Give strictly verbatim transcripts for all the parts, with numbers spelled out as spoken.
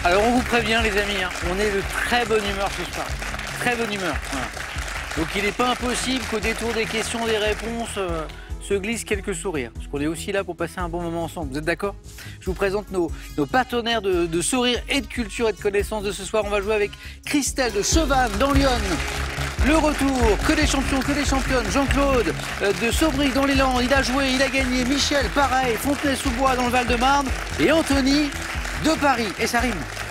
Alors on vous prévient les amis, hein, on est de très bonne humeur ce soir. Très bonne humeur. Voilà. Donc il n'est pas impossible qu'au détour des questions, des réponses, euh, se glissent quelques sourires. Parce qu'on est aussi là pour passer un bon moment ensemble. Vous êtes d'accord? Je vous présente nos, nos partenaires de, de sourire et de culture et de connaissance de ce soir. On va jouer avec Christelle de Chevannes dans Lyon. Le retour, que des champions, que des championnes. Jean-Claude euh, de Sobry dans les Landes, il a joué, il a gagné. Michel, pareil, Fontenay-sous-Bois dans le Val-de-Marne. Et Anthony de Paris. Et ça rime.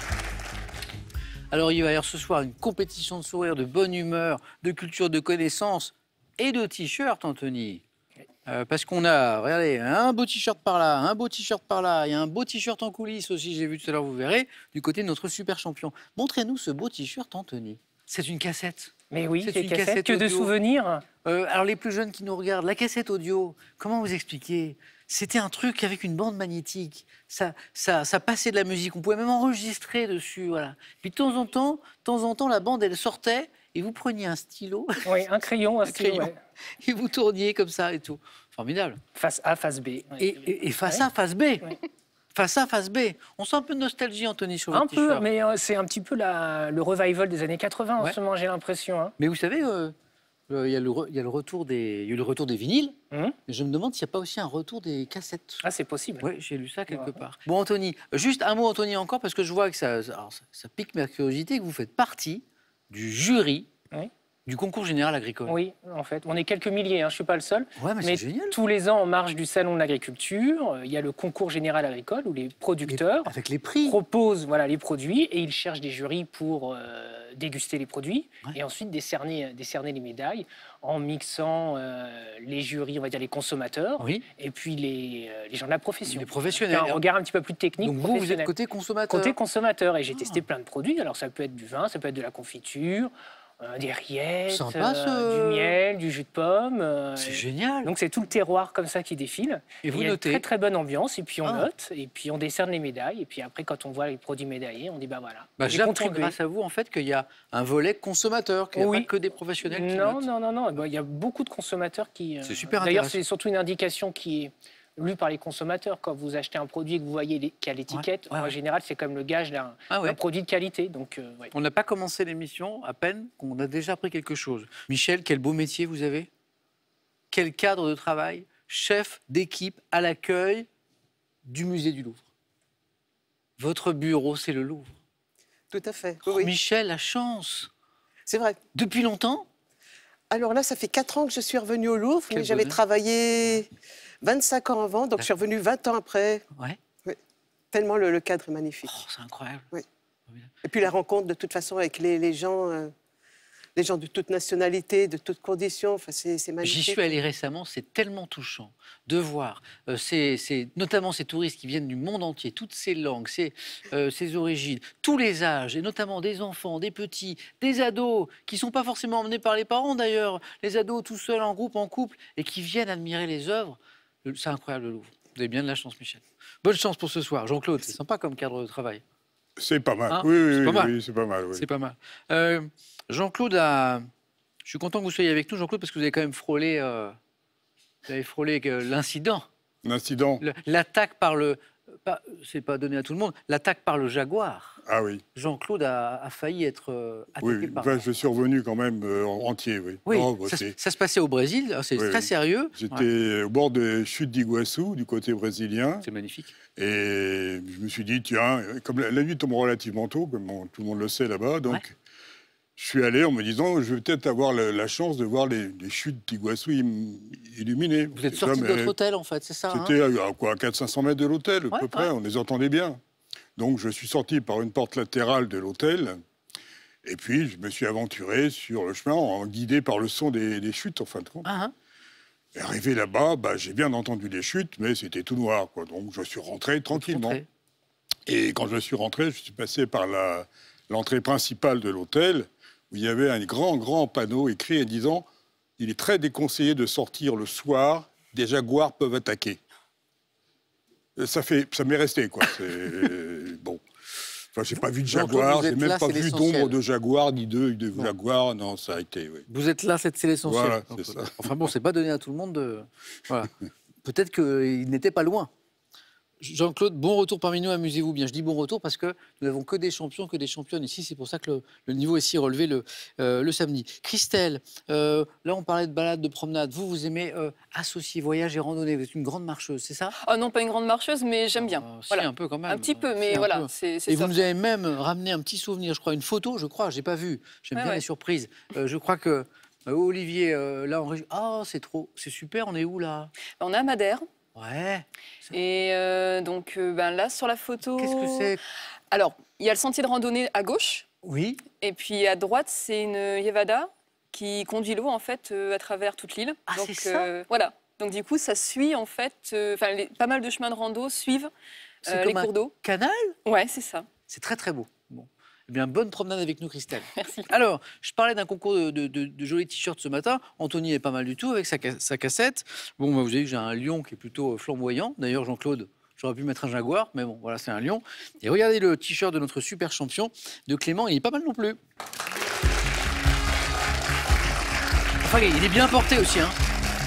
Alors il va y avoir ce soir une compétition de sourire, de bonne humeur, de culture, de connaissance et de t-shirt, Anthony. Euh, parce qu'on a, regardez, un beau t-shirt par là, un beau t-shirt par là, il y a un beau t-shirt en coulisses aussi, j'ai vu tout à l'heure, vous verrez, du côté de notre super champion. Montrez-nous ce beau t-shirt, Anthony. C'est une cassette. Mais oui, c'est une cassette, cassette que audio. De souvenirs. Euh, alors les plus jeunes qui nous regardent, la cassette audio, comment vous expliquer? C'était un truc avec une bande magnétique. Ça, ça, ça passait de la musique. On pouvait même enregistrer dessus. Voilà. Puis de temps en temps, de temps en temps, la bande, elle sortait et vous preniez un stylo. Oui, un crayon, un, un stylo. Crayon, ouais. Et vous tourniez comme ça et tout. Formidable. Face A, face B. Et, et, et face ouais. A, face B. Ouais. Face A, face B. On sent un peu de nostalgie, Anthony, sur votre t-shirt. Un peu, mais euh, c'est un petit peu la, le revival des années quatre-vingts ouais. en ce moment, j'ai l'impression. Hein. Mais vous savez... Euh... Il y, a le, il y a le retour des, il y a eu le retour des vinyles, mmh. mais je me demande s'il n'y a pas aussi un retour des cassettes. Ah, c'est possible. Oui, j'ai lu ça quelque ouais. part. Bon, Anthony, juste un mot, Anthony, encore, parce que je vois que ça, alors, ça, ça pique ma curiosité, que vous faites partie du jury oui. du concours général agricole. Oui, en fait. On est quelques milliers, hein, je ne suis pas le seul. Ouais, mais, mais c'est génial. Tous les ans, en marge du Salon de l'agriculture, il y a le concours général agricole où les producteurs les, avec les prix. proposent voilà, les produits et ils cherchent des jurys pour euh, déguster les produits ouais. et ensuite décerner, décerner les médailles en mixant euh, les jurys, on va dire les consommateurs, oui. et puis les, euh, les gens de la profession. Les professionnels. Un regard un petit peu plus technique. Donc vous, vous êtes côté consommateur. Côté consommateur. Et j'ai ah. testé plein de produits. Alors ça peut être du vin, ça peut être de la confiture, Euh, des rillettes, Sympa, ce... euh, du miel, du jus de pomme. Euh, c'est génial. Donc c'est tout le terroir comme ça qui défile. Et vous et il y a notez. une très très bonne ambiance. Et puis on ah. note, et puis on décerne les médailles. Et puis après, quand on voit les produits médaillés, on dit bah voilà. Bah, j'ai appris grâce à vous en fait qu'il y a un volet consommateur, qu'il n'y a oui. pas que des professionnels qui non, notent. Non, non, non, non. Il y a beaucoup de consommateurs qui. C'est super D'ailleurs, intéressant. c'est surtout une indication qui est lu par les consommateurs. Quand vous achetez un produit et que vous voyez qu'il y a l'étiquette, ouais, ouais, en ouais. général, c'est comme le gage d'un ah ouais. produit de qualité. Donc, euh, ouais. On n'a pas commencé l'émission, à peine qu'on a déjà appris quelque chose. Michel, quel beau métier vous avez. Quel cadre de travail. Chef d'équipe à l'accueil du musée du Louvre. Votre bureau, c'est le Louvre. Tout à fait. Oh, oui. Michel, la chance. C'est vrai. Depuis longtemps? Alors là, ça fait quatre ans que je suis revenue au Louvre, Quel mais j'avais travaillé vingt-cinq ans avant, donc je suis revenue vingt ans après. Ouais. Oui. Tellement le, le cadre est magnifique. Oh, c'est incroyable. Oui. Et puis la rencontre, de toute façon, avec les, les gens, euh, les gens de toute nationalité, de toutes conditions, enfin, c'est magnifique. J'y suis allé récemment, c'est tellement touchant de voir, euh, ces, ces, notamment ces touristes qui viennent du monde entier, toutes ces langues, ces, euh, ces origines, tous les âges, et notamment des enfants, des petits, des ados, qui ne sont pas forcément emmenés par les parents d'ailleurs, les ados tout seuls, en groupe, en couple, et qui viennent admirer les œuvres. C'est incroyable, le Louvre. Vous avez bien de la chance, Michel. Bonne chance pour ce soir. Jean-Claude, c'est sympa comme cadre de travail. C'est pas mal. Hein oui, oui, c'est oui, pas mal. Oui, c'est pas mal. Oui. C'est pas mal. Euh, Jean-Claude a... Je suis content que vous soyez avec nous, Jean-Claude, parce que vous avez quand même frôlé, euh... vous avez frôlé euh, l'incident. L'incident. L'attaque par le... Pas... C'est pas donné à tout le monde. L'attaque par le Jaguar. Ah oui. Jean-Claude a, a failli être euh, attaqué oui, par... Enfin, je suis revenu quand même euh, entier, oui. Oui, oh, bah, ça, ça se passait au Brésil, c'est oui, très oui. sérieux. J'étais ouais. au bord des chutes d'Iguassou, du côté brésilien. C'est magnifique. Et je me suis dit, tiens, comme la, la nuit tombe relativement tôt, comme on, tout le monde le sait là-bas, donc... Ouais. Je suis allé en me disant, je vais peut-être avoir la, la chance de voir les, les chutes d'Iguassou illuminées. Vous êtes sorti de votre hôtel, en fait, c'est ça? C'était hein à quoi, quatre cents à cinq cents mètres de l'hôtel, à ouais, peu près, ouais. on les entendait bien. Donc je suis sorti par une porte latérale de l'hôtel, et puis je me suis aventuré sur le chemin, en guidé par le son des, des chutes, en fin de compte. Ah, et arrivé là-bas, bah, j'ai bien entendu les chutes, mais c'était tout noir, quoi. Donc je suis rentré tranquillement. Rentré. Et quand je suis rentré, je suis passé par l'entrée principale de l'hôtel, où il y avait un grand, grand panneau écrit en disant « Il est très déconseillé de sortir le soir, des jaguars peuvent attaquer ». Ça fait, ça m'est resté, quoi. Bon. Enfin, j'ai pas vu de jaguar, j'ai même là, pas vu d'ombre de jaguar, ni de, de jaguar. Non, ça a été, oui. Vous êtes là, c'est l'essentiel. Voilà, c'est ça. Enfin bon, c'est pas donné à tout le monde de... Voilà. Peut-être qu'il n'était pas loin. Jean-Claude, bon retour parmi nous, amusez-vous bien. Je dis bon retour parce que nous n'avons que des champions, que des championnes ici. C'est pour ça que le, le niveau est si relevé le, euh, le samedi. Christelle, euh, là on parlait de balade, de promenade. Vous, vous aimez euh, associer voyage et randonnée. Vous êtes une grande marcheuse, c'est ça? Oh non, pas une grande marcheuse, mais j'aime bien. Euh, si, voilà. un peu quand même. Un petit peu, mais Si, un voilà, peu. c'est Et ça. vous nous avez même ramené un petit souvenir, je crois, une photo, je crois, j'ai pas vu. J'aime Ouais, bien ouais. les surprises. Euh, je crois que euh, Olivier, euh, là, en région. Ah, c'est trop, c'est super, on est où là? On est à Madère. Ouais. Et euh, donc euh, ben là, sur la photo... Qu'est-ce que c'est? Alors, il y a le sentier de randonnée à gauche. Oui. Et puis à droite, c'est une Yevada qui conduit l'eau en fait euh, à travers toute l'île. Ah, Donc c'est ça euh, voilà. Donc du coup, ça suit en fait, euh, enfin les- pas mal de chemins de rando suivent C'est euh, les comme un cours d'eau. canal? Ouais, c'est ça. C'est très très beau. Bon. Eh bien, bonne promenade avec nous, Christelle. Merci. Alors, je parlais d'un concours de, de- de- de jolis t-shirts ce matin. Anthony est pas mal du tout avec sa, ca- sa cassette. Bon, bah, vous avez vu, j'ai un lion qui est plutôt flamboyant. D'ailleurs, Jean-Claude, j'aurais pu mettre un jaguar, mais bon, voilà, c'est un lion. Et regardez le t-shirt de notre super champion, de Clément, il est pas mal non plus. Enfin, il est bien porté aussi, hein.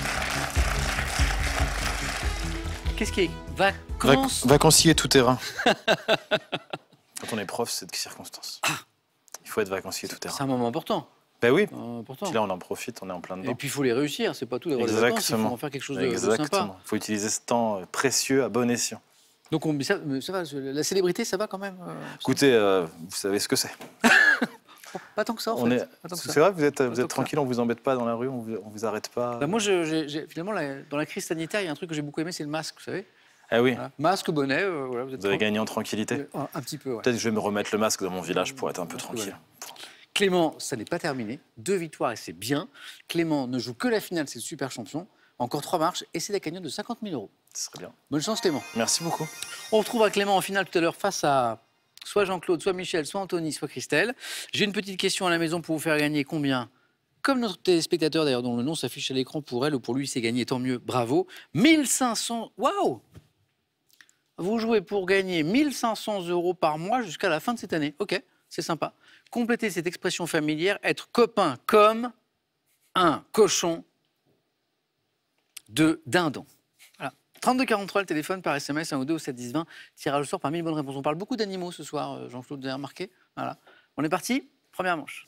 Qu'est-ce qui est vacances? Vac- vacancier tout terrain. Quand on est prof, c'est de circonstance. Il faut être vacancier tout terrain. C'est un moment important. Ben oui. Euh, important. Puis là, on en profite, on est en plein dedans. Et puis, il faut les réussir. C'est pas tout d'avoir des vacances, il faut en faire quelque chose de, de Exactement. sympa. Il faut utiliser ce temps euh, précieux à bon escient. Donc, on, mais ça, mais ça va, la célébrité, ça va quand même euh, Écoutez, euh, vous savez ce que c'est. Pas tant que ça, en On fait. est... Pas tant que ça. C'est vrai, vous êtes, Pas vous tant êtes que tranquille, on vous embête pas dans la rue, on vous, on vous arrête pas. Bah, moi, je- j'ai- j'ai- finalement, la- dans la crise sanitaire, il y a un truc que j'ai beaucoup aimé, c'est le masque, vous savez. Ah oui, Voilà. Masque, bonnet, euh, voilà, vous êtes vous avez tranquille. gagné en tranquillité. Euh, Un petit peu, ouais. Peut-être que je vais me remettre le masque dans mon village pour être un peu tranquille. Clément, ça n'est pas terminé. Deux victoires et c'est bien. Clément ne joue que la finale, c'est le super champion. Encore trois marches et c'est la cagnotte de cinquante mille euros. Ce serait bien. Bonne chance, Clément. Merci beaucoup. On retrouvera Clément en finale tout à l'heure face à soit Jean-Claude, soit Michel, soit Anthony, soit Christelle. J'ai une petite question à la maison pour vous faire gagner combien? Comme notre téléspectateur d'ailleurs, dont le nom s'affiche à l'écran pour elle ou pour lui, c'est gagné, tant mieux, bravo. mille cinq cents, waouh! Vous jouez pour gagner mille cinq cents euros par mois jusqu'à la fin de cette année. Ok, c'est sympa. Complétez cette expression familière, être copain comme un cochon de dindon. Voilà. trente-deux quarante-trois, le téléphone par S M S, un ou deux au sept dix vingt. Tirage au sort par mille bonnes réponses. On parle beaucoup d'animaux ce soir, euh, Jean-Claude, vous avez remarqué. Voilà. On est parti. Première manche.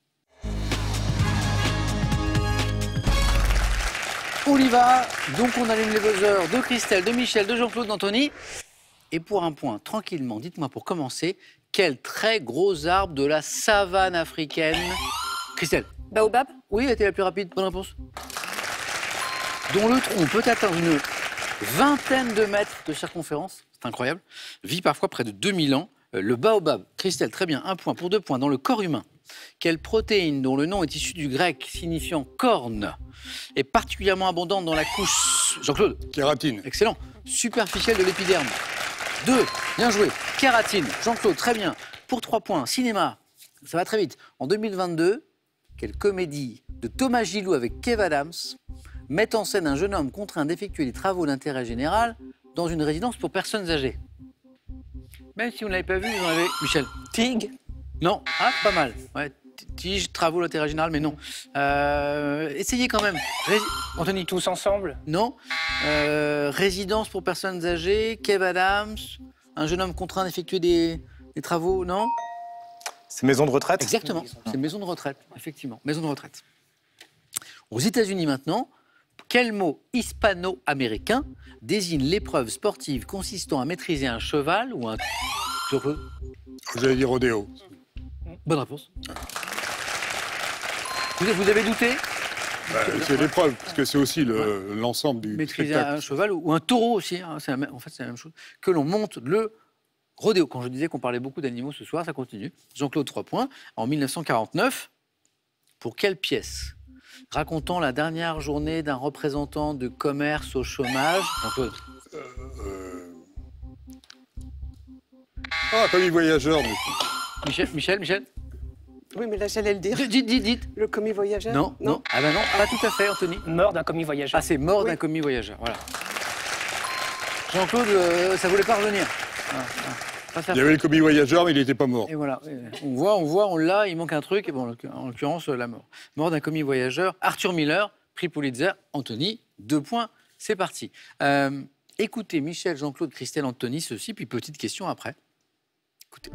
On y va. Donc on allume les buzzers de Christelle, de Michel, de Jean-Claude, d'Anthony. Et pour un point, tranquillement, dites-moi pour commencer, quel très gros arbre de la savane africaine? Christelle. Baobab. Oui, elle était la plus rapide. Bonne réponse. Dont le tronc peut atteindre une vingtaine de mètres de circonférence. C'est incroyable. Vit parfois près de deux mille ans. Euh, Le baobab. Christelle, très bien. Un point pour deux points. Dans le corps humain, quelle protéine dont le nom est issu du grec signifiant corne est particulièrement abondante dans la couche... Jean-Claude. Kératine. Excellent. Superficielle de l'épiderme. Deux. Bien joué. Kératine. Jean-Claude, très bien. Pour trois points. Cinéma. Ça va très vite. En deux mille vingt-deux, quelle comédie de Thomas Gilou avec Kev Adams met en scène un jeune homme contraint d'effectuer des travaux d'intérêt général dans une résidence pour personnes âgées? Même si vous ne l'avez pas vu, vous en avez... Michel. Tig. Non. Ah, pas mal. Ouais. Tige, travaux d'intérêt général, mais non. Euh, essayez quand même. Ré... Anthony. Tous ensemble. Non. Euh, résidence pour personnes âgées, Kev Adams, un jeune homme contraint d'effectuer des, des travaux, non? C'est maison de retraite? Exactement, c'est maison de retraite, effectivement, maison de retraite. Aux États-Unis maintenant, quel mot hispano-américain désigne l'épreuve sportive consistant à maîtriser un cheval ou un... Vous allez dire rodéo. Bonne réponse. Vous, vous avez douté? Bah, c'est l'épreuve, parce que c'est aussi le- l'ensemble du Maîtriser spectacle. un cheval ou, ou un taureau aussi, hein, c'est la même- en fait c'est la même chose, que l'on monte le rodéo. Quand je disais qu'on parlait beaucoup d'animaux ce soir, ça continue. Jean-Claude, trois points. En mille neuf cent quarante-neuf, pour quelle pièce racontant la dernière journée d'un représentant de commerce au chômage? Jean-Claude. Euh... Ah, commis voyageur. mais- Michel, Michel, Michel. Oui, mais là, j'allais le dire. Dites, dites, dites. Le commis voyageur. Non, non. Ah ben non, pas tout à fait, Anthony. Mort d'un commis voyageur. Ah, c'est mort Oui. d'un commis voyageur, voilà. Jean-Claude, euh, ça voulait pas revenir. Voilà, voilà. Pas ça. Il y avait le commis voyageur, mais il n'était pas mort. Et voilà, on voit, on voit, on l'a, il manque un truc, et bon, en l'occur- en l'occurrence, euh, la mort. Mort d'un commis voyageur, Arthur Miller, prix Pulitzer, Anthony, deux points, c'est parti. Euh, Écoutez Michel, Jean-Claude, Christelle, Anthony, ceci, puis petite question après. Écoutez.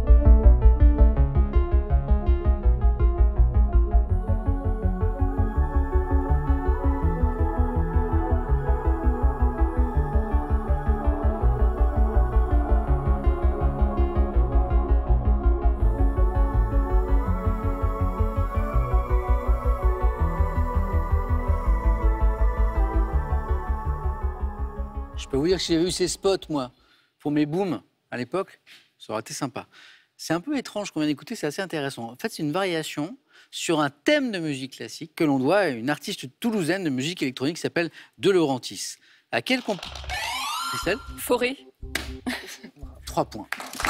Je peux vous dire que si j'avais eu ces spots, moi, pour mes booms, à l'époque, ça aurait été sympa. C'est un peu étrange qu'on vient d'écouter, c'est assez intéressant. En fait, c'est une variation sur un thème de musique classique que l'on doit à une artiste toulousaine de musique électronique qui s'appelle De Laurentiis. À quel comp... Christelle ? Forêt. Trois points.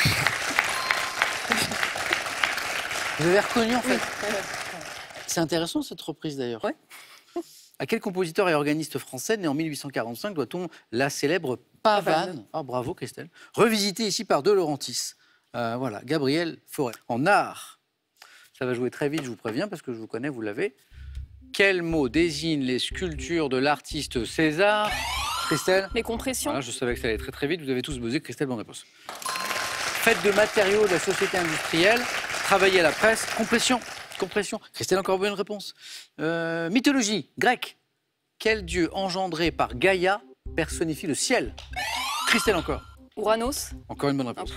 Vous avez reconnu, en fait. C'est intéressant, cette reprise, d'ailleurs. Ouais. À quel compositeur et organiste français, né en mille huit cent quarante-cinq, doit-on la célèbre Pavane? Ah, bravo, Christelle. Revisitée ici par De Laurentiis. Euh, voilà, Gabriel Fauré. En art, ça va jouer très vite, je vous préviens, parce que je vous connais, vous l'avez. Quel mot désigne les sculptures de l'artiste César? Christelle? Les compressions. Voilà, je savais que ça allait très très vite, vous avez tous buzzé. Christelle, bonne réponse. Faites de matériaux de la société industrielle, travaillez à la presse, compression. Compression. Christelle, encore bonne réponse. Euh, mythologie grecque. Quel dieu engendré par Gaïa personnifie le ciel? Christelle, encore. Uranos. Encore une bonne réponse.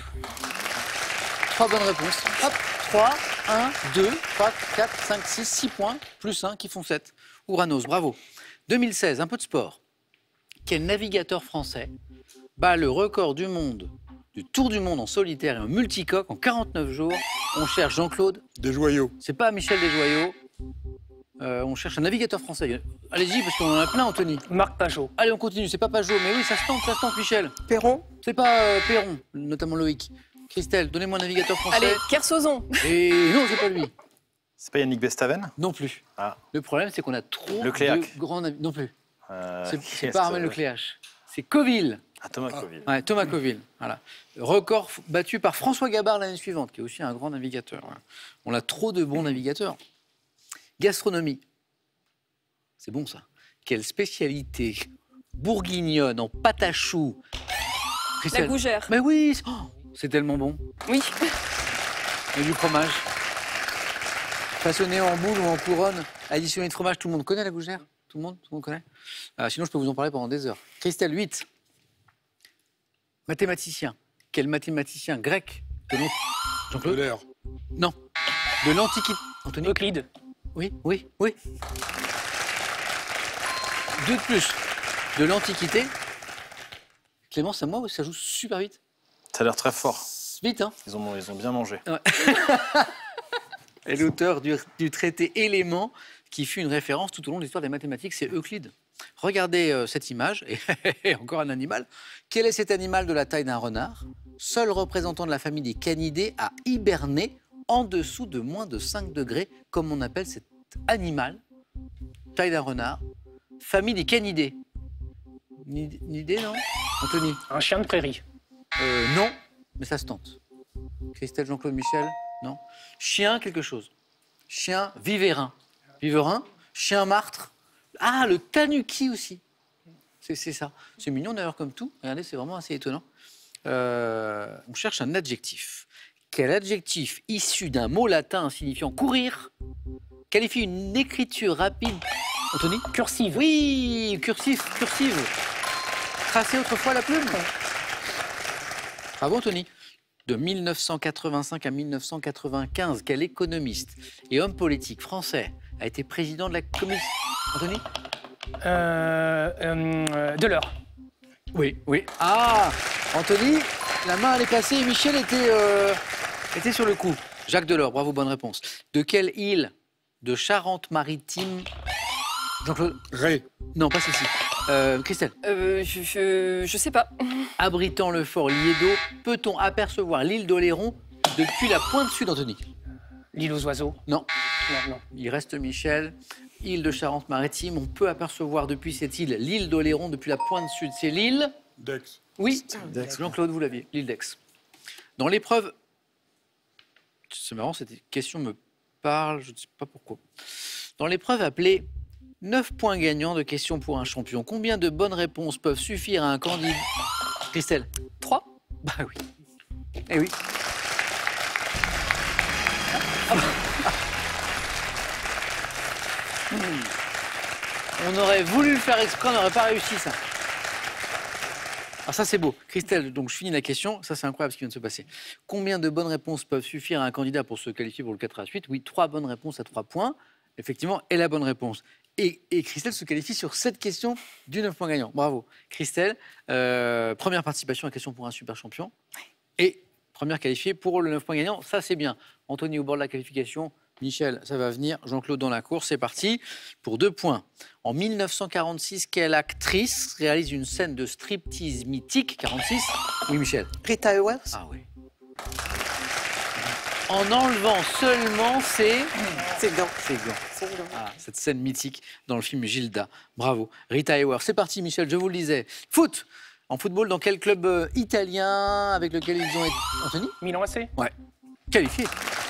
Trois bonnes réponses. Hop, trois, un, deux, trois, quatre, cinq, six, six points, plus un qui font sept. Uranos, bravo. deux mille seize, un peu de sport. Quel navigateur français bat le record du monde, du tour du monde en solitaire et en multicoque en quarante-neuf jours? On cherche Jean-Claude. Des joyaux. C'est pas Michel Desjoyaux. Euh, on cherche un navigateur français. Allez-y, parce qu'on en a plein, Anthony. Marc Pajot. Allez, on continue. C'est pas Pajot, mais oui, ça se tente, ça se tente, Michel. Perron. C'est pas euh, Perron, notamment Loïc. Christelle, donnez-moi un navigateur français. Allez, Kersozon. Et non, c'est pas lui. C'est pas Yannick Bestaven? Non plus. Ah. Le problème, c'est qu'on a trop Lecléac. de grands navi- Non plus. Euh, C'est qui c'est est-ce pas Armel que- Lecléac. C'est Coville. Ah, Thomas Coville. Ouais, Thomas Coville. Voilà. Record f- battu par François Gabard l'année suivante, qui est aussi un grand navigateur. Ouais. On a trop de bons navigateurs. Gastronomie. C'est bon, ça. Quelle spécialité bourguignonne en pâte à choux? La Christelle. gougère. Mais oui, c'est- oh, c'est tellement bon. Oui. Et du fromage. Façonné en boule ou en couronne, additionné de fromage, tout le monde connaît la gougère? Tout le monde, tout le monde connaît? Euh, Sinon, je peux vous en parler pendant des heures. Christelle, huit. Mathématicien. Quel mathématicien grec de l'an- Jean-Claude? Euler. Non. De l'Antiquité. Anthony? Euclide. Oui, oui, oui. Deux de plus. De l'Antiquité. Clément, c'est à moi ou ça joue super vite? Ça a l'air très fort. Vite, hein? Ils ont, ils ont bien mangé. Et l'auteur du, du traité Éléments, qui fut une référence tout au long de l'histoire des mathématiques, c'est Euclide. Regardez euh, cette image, et encore un animal. Quel est cet animal de la taille d'un renard? Seul représentant de la famille des canidés à hiberner en dessous de moins de cinq degrés, comme on appelle cet animal. Taille d'un renard. Famille des canidés. Ni, ni idée, non? Anthony? Un chien de prairie. Euh, non, mais ça se tente. Christelle, Jean-Claude, Michel? Non. Chien, quelque chose. Chien, vivérin. Vivérin, chien martre. Ah, le tanuki aussi. C'est c'est ça. C'est mignon d'ailleurs comme tout. Regardez, c'est vraiment assez étonnant. Euh, on cherche un adjectif. Quel adjectif issu d'un mot latin signifiant courir qualifie une écriture rapide? Anthony? Cursive. Oui, cursif, cursive. Tracé autrefois la plume. Bravo, Anthony. De mille neuf cent quatre-vingt-cinq à mille neuf cent quatre-vingt-quinze, quel économiste et homme politique français a été président de la commission? Anthony? Euh, euh, Delors. Oui, oui. Ah, Anthony, la main elle est passée et Michel était, euh, était sur le coup. Jacques Delors, bravo, bonne réponse. De quelle île de Charente-Maritime? Jean-Claude? Ré. Non, pas celle-ci. Euh, Christelle? Euh, je, je, je sais pas. Abritant le fort Liédo, peut-on apercevoir l'île d'Oléron depuis la pointe sud, Anthony? L'île aux oiseaux. Non. Non, non. Il reste Michel. Île de Charente-Maritime, on peut apercevoir depuis cette île l'île d'Oléron depuis la pointe sud. C'est l'île? Dex. Oui, Jean-Claude, vous l'aviez, l'île d'Aix. Dans l'épreuve, c'est marrant, cette question me parle, je ne sais pas pourquoi. Dans l'épreuve appelée neuf points gagnants de questions pour un champion. Combien de bonnes réponses peuvent suffire à un candidat? Christelle? trois. Bah oui. Eh oui. Ah bah. On aurait voulu le faire exprès, on n'aurait pas réussi ça. Alors ça c'est beau. Christelle, donc je finis la question. Ça c'est incroyable ce qui vient de se passer. Combien de bonnes réponses peuvent suffire à un candidat pour se qualifier pour le quatre à suite? Oui, trois bonnes réponses à trois points. Effectivement, est la bonne réponse. Et, et Christelle se qualifie sur cette question du neuf points gagnants. Bravo. Christelle, euh, première participation à question pour un super champion. Et première qualifiée pour le neuf points gagnants. Ça c'est bien. Anthony au bord de la qualification. Michel, ça va venir. Jean-Claude dans la course, c'est parti pour deux points. En mille neuf cent quarante-six, quelle actrice réalise une scène de striptease mythique? quarante-six. Oui, Michel. Rita Hayworth. Ah oui. En enlevant seulement ses... C'est gants. Ses gants. C'est gants. Ah, cette scène mythique dans le film Gilda. Bravo. Rita Hayworth. C'est parti, Michel, je vous le disais. Foot. En football, dans quel club euh, italien avec lequel ils ont été... Anthony? Milan A C. Ouais. Qualifié.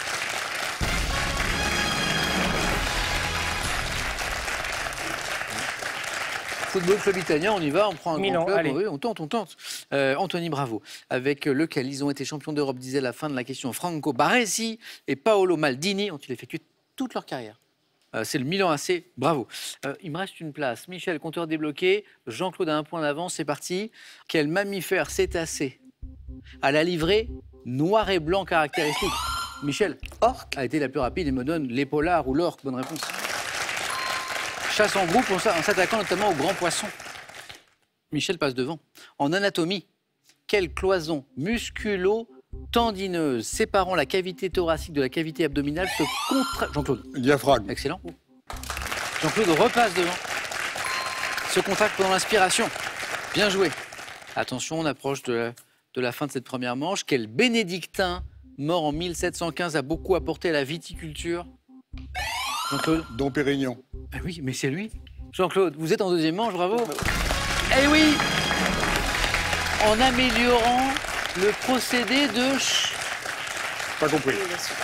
Football club italien, on y va, on prend un Milan, grand club, allez. oui, on tente, on tente. Euh, Anthony, bravo, avec lequel ils ont été champions d'Europe, disait la fin de la question Franco Baresi et Paolo Maldini ont ils effectué toute leur carrière. Euh, c'est le Milan A C, bravo. Euh, il me reste une place. Michel, compteur débloqué. Jean-Claude a un point d'avance, c'est parti. Quel mammifère cétacé à la livrée noir et blanc caractéristique? Michel, Orque. a été la plus rapide et me donne l'épaulard ou l'orque, bonne réponse. Chasse en groupe en s'attaquant notamment aux grands poissons. Michel passe devant. En anatomie, quelle cloison musculo-tendineuse séparant la cavité thoracique de la cavité abdominale se contracte... Jean-Claude. Diaphragme. Excellent. Jean-Claude repasse devant. Se contracte pendant l'inspiration. Bien joué. Attention, on approche de la, de la fin de cette première manche. Quel bénédictin, mort en mille sept cent quinze, a beaucoup apporté à la viticulture? Jean-Claude. Dom Pérignon. Ben oui, mais c'est lui. Jean-Claude, vous êtes en deuxième manche, bravo. Eh oui. En améliorant le procédé de... Pas compris.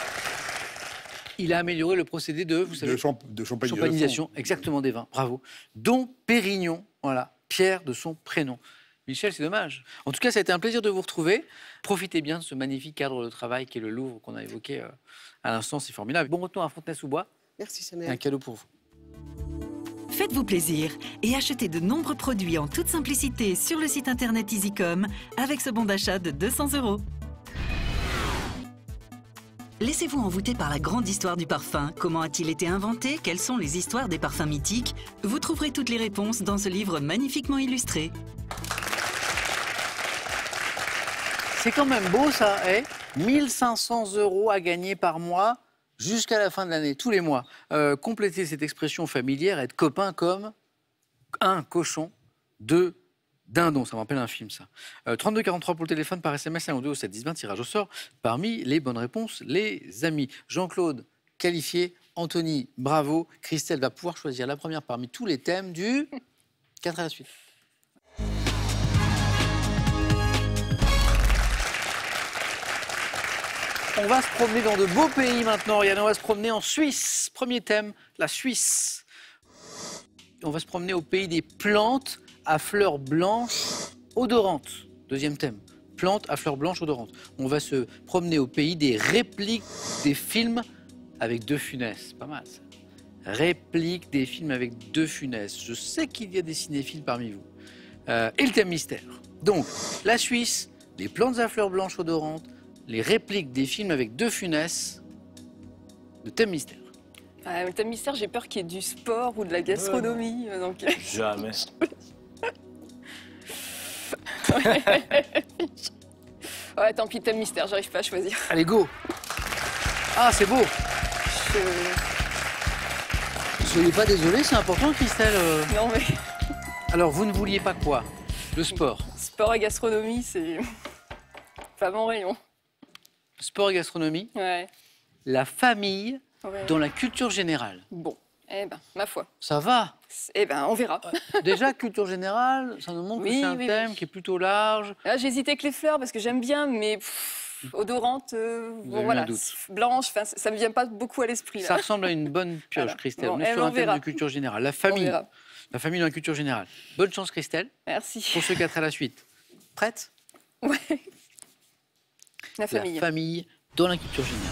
Il a amélioré le procédé de, vous savez, De, champ de champagnisation. champagnisation, exactement des vins. Bravo. Dom Pérignon, voilà, Pierre de son prénom. Michel, c'est dommage. En tout cas, ça a été un plaisir de vous retrouver. Profitez bien de ce magnifique cadre de travail qui est le Louvre qu'on a évoqué euh, à l'instant, c'est formidable. Bon retour à Fontenay-sous-Bois. Merci, Et Samuel. un cadeau pour vous. Faites-vous plaisir et achetez de nombreux produits en toute simplicité sur le site internet EasyCom avec ce bon d'achat de deux cents euros. Laissez-vous envoûter par la grande histoire du parfum. Comment a-t-il été inventé? Quelles sont les histoires des parfums mythiques? Vous trouverez toutes les réponses dans ce livre magnifiquement illustré. C'est quand même beau, ça, eh mille cinq cents euros à gagner par mois jusqu'à la fin de l'année, tous les mois. Euh, complétez cette expression familière, être copain comme un cochon, deux dindons. Ça me rappelle un film, ça. Euh, trente-deux quarante-trois pour le téléphone, par S M S, un ou deux au sept dix vingt, tirage au sort. Parmi les bonnes réponses, les amis. Jean-Claude, qualifié. Anthony, bravo. Christelle va pouvoir choisir la première parmi tous les thèmes du quatre à la suite. On va se promener dans de beaux pays maintenant, Yann. On va se promener en Suisse. Premier thème, la Suisse. On va se promener au pays des plantes à fleurs blanches odorantes. Deuxième thème, plantes à fleurs blanches odorantes. On va se promener au pays des répliques des films avec De Funès. Pas mal, ça. Répliques des films avec De Funès. Je sais qu'il y a des cinéphiles parmi vous. Euh, et le thème mystère. Donc, la Suisse, les plantes à fleurs blanches odorantes, les répliques des films avec De Funès, le thème mystère. Ah, le thème mystère, j'ai peur qu'il y ait du sport ou de la gastronomie. euh, Donc... Jamais. ouais, tant pis, thème mystère, j'arrive pas à choisir. Allez, go. Ah, c'est beau. Je... Soyez pas désolé, c'est important, Christelle. euh. Non, mais Alors, vous ne vouliez pas quoi? Le sport. sport et gastronomie, c'est pas mon rayon. Sport et gastronomie. Ouais. La famille ouais. dans la culture générale. Bon, eh ben, ma foi. Ça va. Eh ben, on verra. Déjà, culture générale, ça nous montre Oui, que c'est un oui, thème oui. qui est plutôt large. Là, j'hésitais avec les fleurs parce que j'aime bien, mais pff, odorante, euh, Vous bon, avez eu voilà, un doute. blanche, enfin, ça ne me vient pas beaucoup à l'esprit. Ça là. ressemble à une bonne pioche, Voilà. Christelle. Bon, on est eh, sur on un thème verra. de culture générale. La On famille. verra. La famille dans la culture générale. Bonne chance, Christelle, Merci. pour ce quatre à la suite. Prête? Ouais. La famille. La famille dans la culture générale.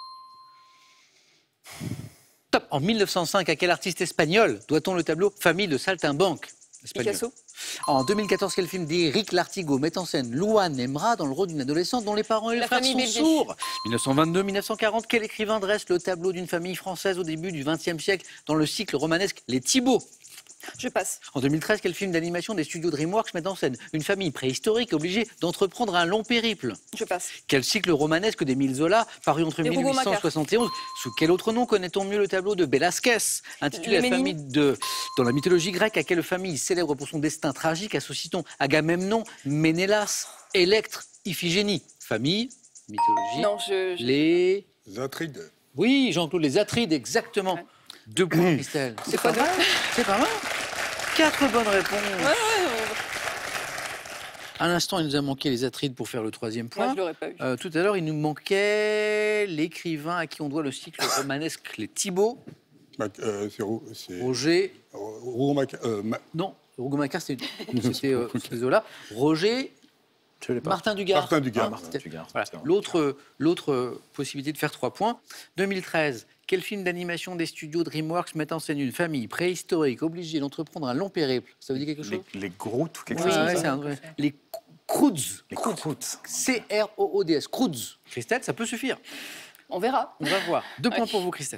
Top. En mille neuf cent cinq, à quel artiste espagnol doit-on le tableau Famille de Saltimbanque espagnol. Picasso. En deux mille quatorze, quel film d'Éric Lartigot met en scène Louane Emra dans le rôle d'une adolescente dont les parents et les La frères famille sont Bélier. sourds mille neuf cent vingt-deux mille neuf cent quarante, quel écrivain dresse le tableau d'une famille française au début du vingtième siècle dans le cycle romanesque Les Thibauts? Je passe. En deux mille treize, quel film d'animation des studios DreamWorks met en scène une famille préhistorique obligée d'entreprendre un long périple? Je passe. Quel cycle romanesque d'Émile Zola, paru entre Les mille huit cent soixante et onze, sous quel autre nom connaît-on mieux le tableau de Velázquez, intitulé Les La Ménines. famille de... Dans la mythologie grecque, à quelle famille célèbre pour son destin tragique associe-t-on Agamemnon, Ménélas, Électre, Iphigénie? Famille, mythologie, Non, je. je- les... Zatride. Oui, Jean-Claude, les Atrides, exactement. Ouais. Deux points, Christelle. C'est quoi pas mal. C'est pas mal. Quatre bonnes réponses. Ouais, ouais, À l'instant, il nous a manqué les Atrides pour faire le troisième on- moi, point. je l'aurais pas eu. Euh, tout à l'heure, il nous manquait l'écrivain à qui on doit le cycle romanesque Les Thibauts, Mac- euh, c'est Rou- c'est Roger. Rougon Mac- euh, Ma- Non, Rougon Macquart, c'était c'était, euh, c'était Zola. Roger. Je l'ai pas. Martin Dugard. Martin Dugard. Hein, Martin c'était- Dugard, voilà. c'est bon. L'autre, l'autre euh, possibilité de faire trois points. deux mille treize, quel film d'animation des studios DreamWorks met en scène une famille préhistorique obligée d'entreprendre un long périple? Ça vous dit quelque chose? Les, les Groot ou quelque Oui, chose comme ouais, ça. c'est un vrai. Les Croods. Les Groot. C R O O D S. Croods. Christelle, ça peut suffire. On verra. On va voir. Deux points Ok. pour vous, Christelle.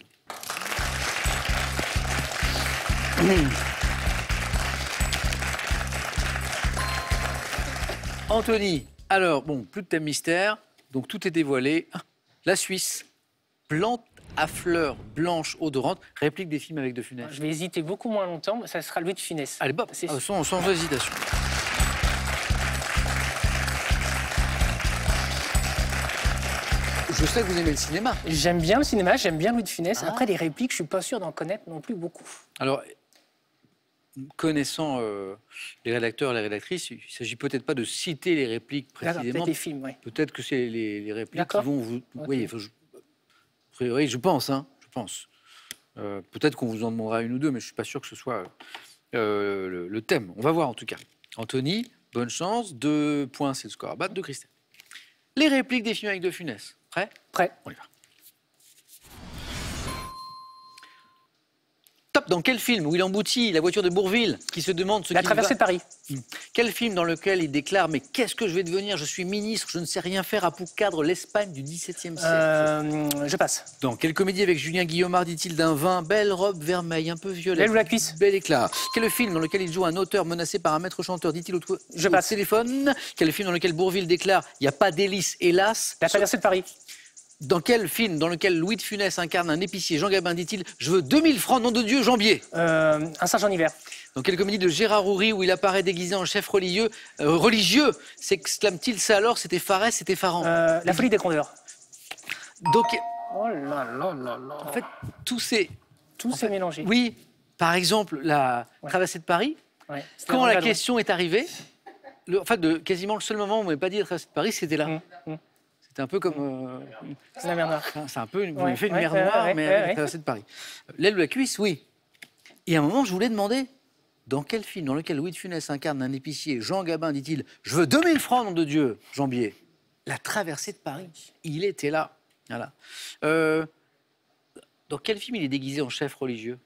Anthony, alors, bon, plus de thème mystère, donc tout est dévoilé. La Suisse, plante à fleurs blanches odorantes, réplique des films avec De Funès. Je vais hésiter beaucoup moins longtemps, mais ça sera Louis de Funès. Allez, Bob, C'est ah, sans, sans hésitation. Je sais que vous aimez le cinéma. J'aime bien le cinéma, j'aime bien Louis de Funès. Ah. Après, les répliques, je suis pas sûr d'en connaître non plus beaucoup. Alors, connaissant euh, les rédacteurs et les rédactrices, il ne s'agit peut-être pas de citer les répliques D'accord, précisément. peut-être les films, oui. Peut-être que c'est les, les répliques qui D'accord. vont vous... Ok. Oui, faut- je... a priori, je pense, hein, je pense. Euh, peut-être qu'on vous en demandera une ou deux, mais je ne suis pas sûr que ce soit euh, le, le thème. On va voir en tout cas. Anthony, bonne chance. Deux points, c'est le score à battre de Christelle. Les répliques des films avec De Funès. Prêt? Prêt. On y va. Top. Dans quel film où il emboutit la voiture de Bourvil qui se demande ce La qu'il traversée va... de Paris. Quel film dans lequel il déclare « Mais qu'est-ce que je vais devenir? Je suis ministre, je ne sais rien faire à Poucadre, l'Espagne du dix-septième siècle. Euh, je passe. Dans quelle comédie avec Julien Guillaumard dit-il d'un vin, belle robe vermeille, un peu violette, L'aile ou la cuisse? bel éclat? Quel film dans lequel il joue un auteur menacé par un maître chanteur dit-il au, to- Je au passe. téléphone? Quel film dans lequel Bourvil déclare « Il n'y a pas d'hélice, hélas » La traversée de Paris. Dans quel film dans lequel Louis de Funès incarne un épicier, Jean Gabin dit-il « Je veux deux mille francs, nom de Dieu, Jambier » Euh, un singe en hiver. Dans quelle comédie de Gérard Houry où il apparaît déguisé en chef religieux, euh, religieux s'exclame-t-il ça alors? C'était Farès, c'était Farran. Euh, la folie des grandeurs. Donc, Oh là là là là. en fait, tous ces... tout s'est mélangé. Oui, par exemple, la Ouais. traversée de Paris, Ouais, c'était quand un la ballon. question est arrivée, le, en fait, de, quasiment le seul moment où on ne m'avait pas dit la traversée de Paris, c'était là. Hum, hum. C'était un peu comme... euh, C'est la mer Noire. c'est un peu une, vous Ouais, avez fait une ouais, mer ouais, Noire, ouais, mais ouais, avec la ouais. traversée de Paris. L'aile ou la cuisse, oui. Et à un moment, je voulais demander, dans quel film dans lequel Louis de Funès incarne un épicier, Jean Gabin dit-il « Je veux deux mille francs, nom de Dieu, Jambier ». La traversée de Paris, il était là. Voilà. Euh, dans quel film il est déguisé en chef religieux?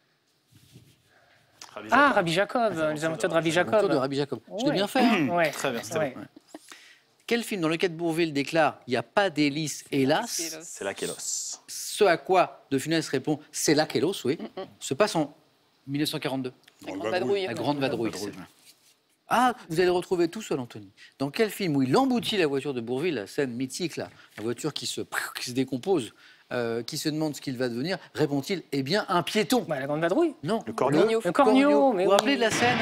Ah, Rabbi Jacob, les aventures de Rabbi Autour Jacob. de Rabbi Jacob. Je l'ai Ouais. bien fait. hein. Ouais. Très bien, c'était Ouais. bon. Quel film dans lequel Bourvil déclare « Il n'y a pas d'hélice, hélas » C'est là Kélos. Ce à quoi De Funès répond « C'est là qu'Hélos, oui », se passe en mille neuf cent quarante-deux. Grande Grande vadrouille. vadrouille. La Grande Vadrouille. c'est vrai. Ah, vous allez le retrouver tout seul, Anthony. Dans quel film où il emboutit la voiture de Bourvil, la scène mythique, là, la voiture qui se, qui se décompose, euh, qui se demande ce qu'il va devenir, répond-il « Eh bien, un piéton Bah, la grande vadrouille. ». Non. Le Corneau. Corneau. Le Corneau, mais Vous vous oui. rappelez de la scène?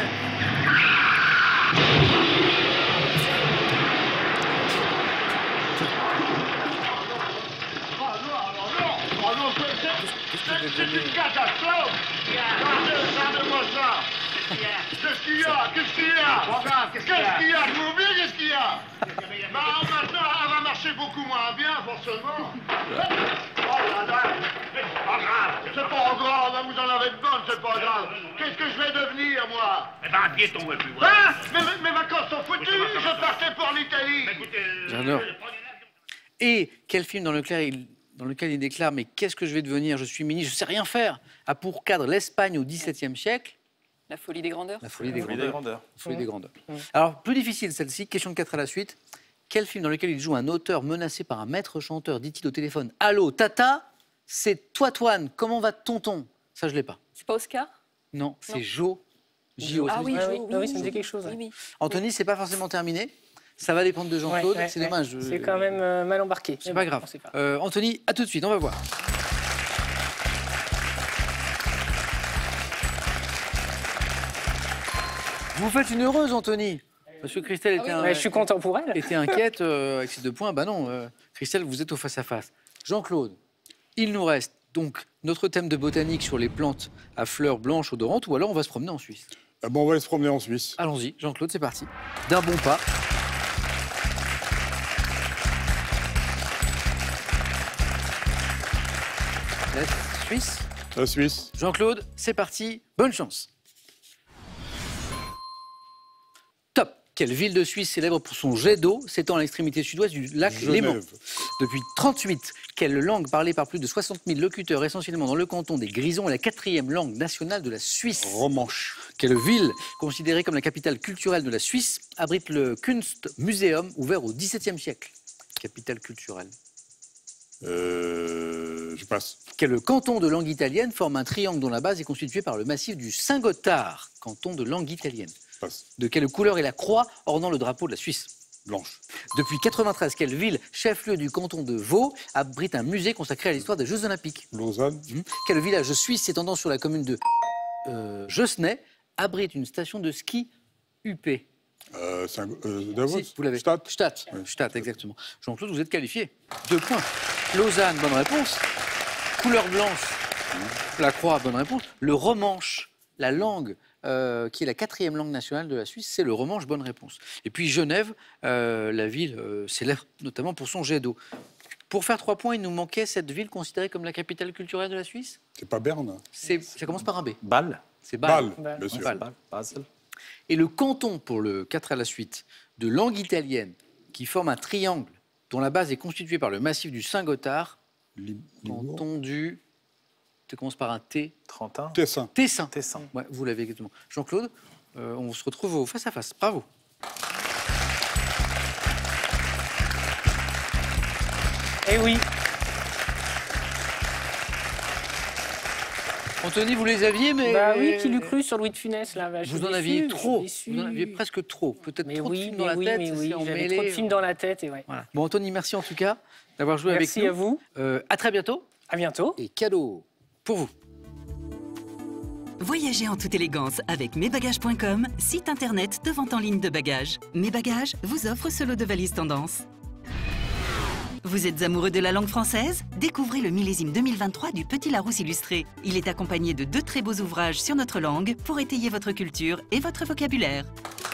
Qu'est-ce qu'il y a? Qu'est-ce qu'il y a? Qu'est-ce qu'il y a? Vous oubliez qu'est-ce qu'il y a? Bah, maintenant, elle va marcher beaucoup moins bien, forcément. Oh, madame, c'est pas grave. C'est pas grave, vous en avez de bonnes, c'est pas grave. Qu'est-ce que je vais devenir, moi? Eh ben, un piéton, ouais, plus Hein? Mes, mes vacances sont foutues, je partais pour l'Italie. J'adore. Et quel film dans lequel il, dans lequel il déclare « Mais qu'est-ce que je vais devenir? Je suis ministre, je sais rien faire » a pour cadre l'Espagne au dix-septième siècle. La folie des grandeurs. La folie des Folie grandeurs. des grandeurs. La folie des grandeurs. Alors, plus difficile celle-ci, question de quatre à la suite. Quel film dans lequel il joue un auteur menacé par un maître chanteur, dit-il au téléphone « Allô, Tata, c'est toi, Toine, comment va tonton ?» Ça, je l'ai pas. C'est pas Oscar? Non, c'est Non. Jo. J O. Ah oui, Ah Jo, oui, ah oui, ça me dit quelque chose. Oui, oui. Anthony, c'est pas forcément terminé. Ça va dépendre de Jean-Claude. Ouais, ouais, c'est ouais. dommage. C'est quand même euh, mal embarqué. C'est Mais pas bon, grave. on sait pas. Euh, Anthony, à tout de suite, on va voir. Vous faites une heureuse, Anthony. Parce que Christelle était, Ah oui, un- Ouais, je suis content pour elle. était inquiète euh, avec ces deux points. Bah non, euh, Christelle, vous êtes au face-à-face. Jean-Claude, il nous reste donc notre thème de botanique sur les plantes à fleurs blanches odorantes, ou alors on va se promener en Suisse. Ah bon, on va aller se promener en Suisse. Allons-y, Jean-Claude, c'est parti. D'un bon pas. La Suisse. La Suisse. Jean-Claude, c'est parti. Bonne chance. Top. Quelle ville de Suisse célèbre pour son jet d'eau s'étend à l'extrémité sud-ouest du lac Léman? Genève. Depuis trente-huit, quelle langue parlée par plus de soixante mille locuteurs, essentiellement dans le canton des Grisons, est la quatrième langue nationale de la Suisse? Romanche. Quelle ville, considérée comme la capitale culturelle de la Suisse, abrite le Kunstmuseum, ouvert au dix-septième siècle? Capitale culturelle. Euh, je passe. Quel canton de langue italienne forme un triangle dont la base est constituée par le massif du Saint-Gothard? Canton de langue italienne. Je passe. De quelle couleur est la croix ornant le drapeau de la Suisse? Blanche. Depuis quatre-vingt-treize, quelle ville, chef-lieu du canton de Vaud, abrite un musée consacré à l'histoire des Jeux Olympiques? Lausanne. Mmh. Quel village suisse s'étendant sur la commune de euh, Jesnay abrite une station de ski U P? Euh, Saint- euh, Davos. Si, vous l'avez. Stade. Stade, Ouais. Stade, exactement. Jean-Claude, vous êtes qualifié. Deux points. Lausanne, bonne réponse. Couleur blanche, la croix, bonne réponse. Le romanche, la langue euh, qui est la quatrième langue nationale de la Suisse, c'est le romanche, bonne réponse. Et puis Genève, euh, la ville euh, célèbre notamment pour son jet d'eau. Pour faire trois points, il nous manquait cette ville considérée comme la capitale culturelle de la Suisse. C'est pas Berne. C'est, ça commence par un B. Bâle. C'est Bâle. Bâle, Bâle. bien sûr. Bâle. Bâle. Basel. Et le canton, pour le quatre à la suite, de langue italienne, qui forme un triangle dont la base est constituée par le massif du Saint-Gothard, Lim- Limours. canton du... Ça commence par un T. Trentin. Tessin. Tessin. Tessin. Ouais, vous l'avez exactement. Jean-Claude, euh, on se retrouve au face-à-face. Bravo. Eh oui, Anthony, vous les aviez, mais... bah oui, qui l'eût cru sur Louis de Funès là. Bah, je Vous suis en déçu, aviez je trop. suis Vous en aviez déçu. presque trop. Peut-être Mais trop de oui, films dans mais la oui, tête. mais oui, c'est j'avais emmêlé. trop de films dans la tête et ouais. Voilà. Bon, Anthony, merci en tout cas d'avoir joué Merci avec à nous. vous. Euh, à très bientôt. À bientôt. Et cadeau pour vous. Voyagez en toute élégance avec mesbagages point com, site internet de vente en ligne de bagages. Mes Bagages vous offre ce lot de valises tendance. Vous êtes amoureux de la langue française? Découvrez le millésime deux mille vingt-trois du Petit Larousse illustré. Il est accompagné de deux très beaux ouvrages sur notre langue pour étayer votre culture et votre vocabulaire.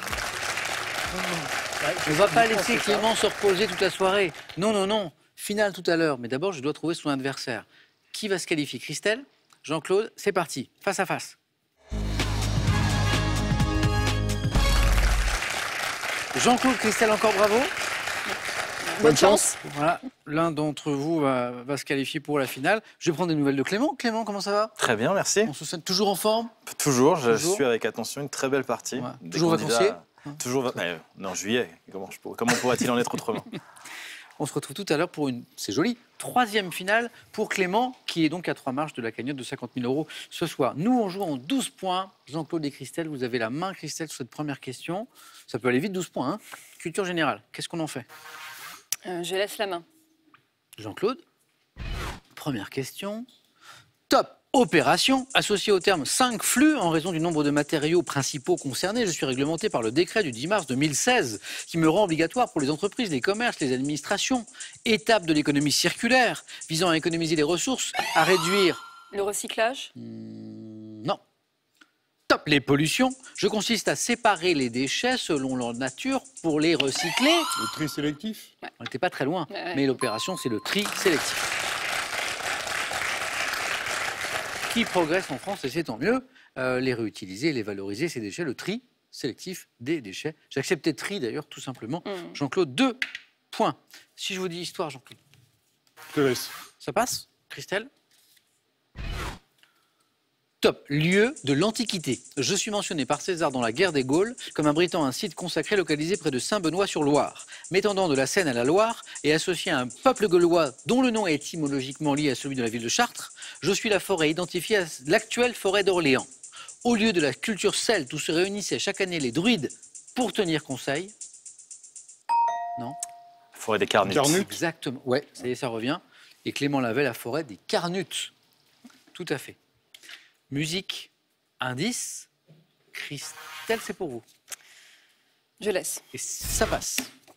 On ne va pas laisser Clément se reposer toute la soirée. Non, non, non. Finale tout à l'heure. Mais d'abord, je dois trouver son adversaire. Qui va se qualifier? Christelle? Jean-Claude? C'est parti. Face à face. Jean-Claude, Christelle, encore bravo. Bonne chance. Voilà, l'un d'entre vous va, va se qualifier pour la finale. Je vais prendre des nouvelles de Clément. Clément, comment ça va? Très bien, merci. On se sent toujours en forme? Toujours, je Toujours. suis avec attention une très belle partie. Ouais. Des Toujours candidats- vacancier Toujours. va- eh, non, juillet. Comment, je pourrais- comment pourrait-il en être autrement? On se retrouve tout à l'heure pour une, c'est joli, troisième finale pour Clément, qui est donc à trois marches de la cagnotte de cinquante mille euros ce soir. Nous, on joue en douze points. Jean-Claude et Christelle, vous avez la main, Christelle, sur cette première question. Ça peut aller vite, douze points. Hein. Culture générale, qu'est-ce qu'on en fait? Euh, je laisse la main. Jean-Claude, première question. Top. Opération, associée au terme cinq flux en raison du nombre de matériaux principaux concernés. Je suis réglementé par le décret du dix mars deux mille seize qui me rend obligatoire pour les entreprises, les commerces, les administrations. Étape de l'économie circulaire visant à économiser les ressources, à réduire... Le recyclage? Hmm, non. Top. les pollutions. Je consiste à séparer les déchets selon leur nature pour les recycler. Le tri sélectif. On n'était pas très loin, Ouais, ouais. mais l'opération, c'est le tri sélectif. Qui progresse en France, et c'est tant mieux. Euh, les réutiliser, les valoriser, ces déchets, le tri sélectif des déchets. J'ai accepté tri, d'ailleurs, tout simplement. Mm. Jean-Claude, deux points. Si je vous dis histoire, Jean-Claude, Je te laisse. ça passe? Christelle? Top. Lieu de l'Antiquité. Je suis mentionné par César dans la guerre des Gaules comme abritant un site consacré localisé près de Saint-Benoît-sur-Loire. M'étendant de la Seine à la Loire et associé à un peuple gaulois dont le nom est étymologiquement lié à celui de la ville de Chartres, je suis la forêt identifiée à l'actuelle forêt d'Orléans. Au lieu de la culture celte où se réunissaient chaque année les druides pour tenir conseil. Non? Forêt des Carnutes. Carnutes. Exactement. Ouais, ça y est, ça revient. Et Clément Lavelle, la forêt des Carnutes. Tout à fait. Musique, indice, Christelle, c'est pour vous. Je laisse. Et ça passe.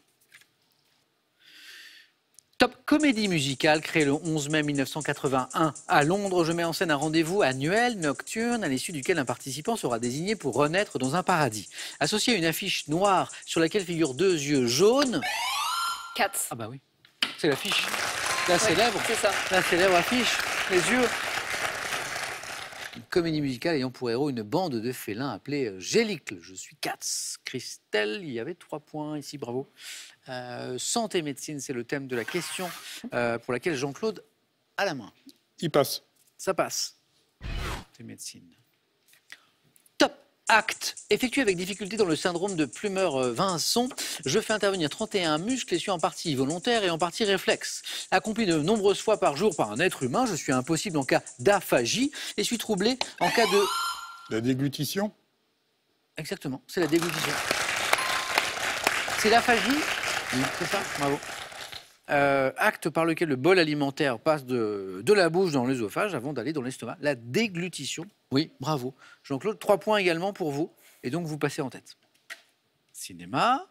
Top comédie musicale, créée le onze mai mille neuf cent quatre-vingt-un à Londres. Je mets en scène un rendez-vous annuel, nocturne, à l'issue duquel un participant sera désigné pour renaître dans un paradis. Associé à une affiche noire sur laquelle figurent deux yeux jaunes. quatre. Ah bah oui, c'est l'affiche. La Ouais, célèbre. c'est ça. La célèbre affiche, les yeux. Une comédie musicale ayant pour héros une bande de félins appelée Gélicle. Je suis Katz. Christelle, il y avait trois points ici, bravo. Euh, santé médecine, c'est le thème de la question euh, pour laquelle Jean-Claude a la main. Il passe. Ça passe. Santé médecine. Top. Acte. Effectué avec difficulté dans le syndrome de Plumeur-Vinson, je fais intervenir trente et un muscles issus en partie volontaire et en partie réflexe. Accompli de nombreuses fois par jour par un être humain, je suis impossible en cas d'aphagie et suis troublé en cas de... La déglutition. Exactement, c'est la déglutition. C'est l'aphagie. Oui, c'est ça, bravo. Euh, acte par lequel le bol alimentaire passe de, de la bouche dans l'œsophage avant d'aller dans l'estomac. La déglutition. Oui, bravo. Jean-Claude, trois points également pour vous. Et donc, vous passez en tête. Cinéma.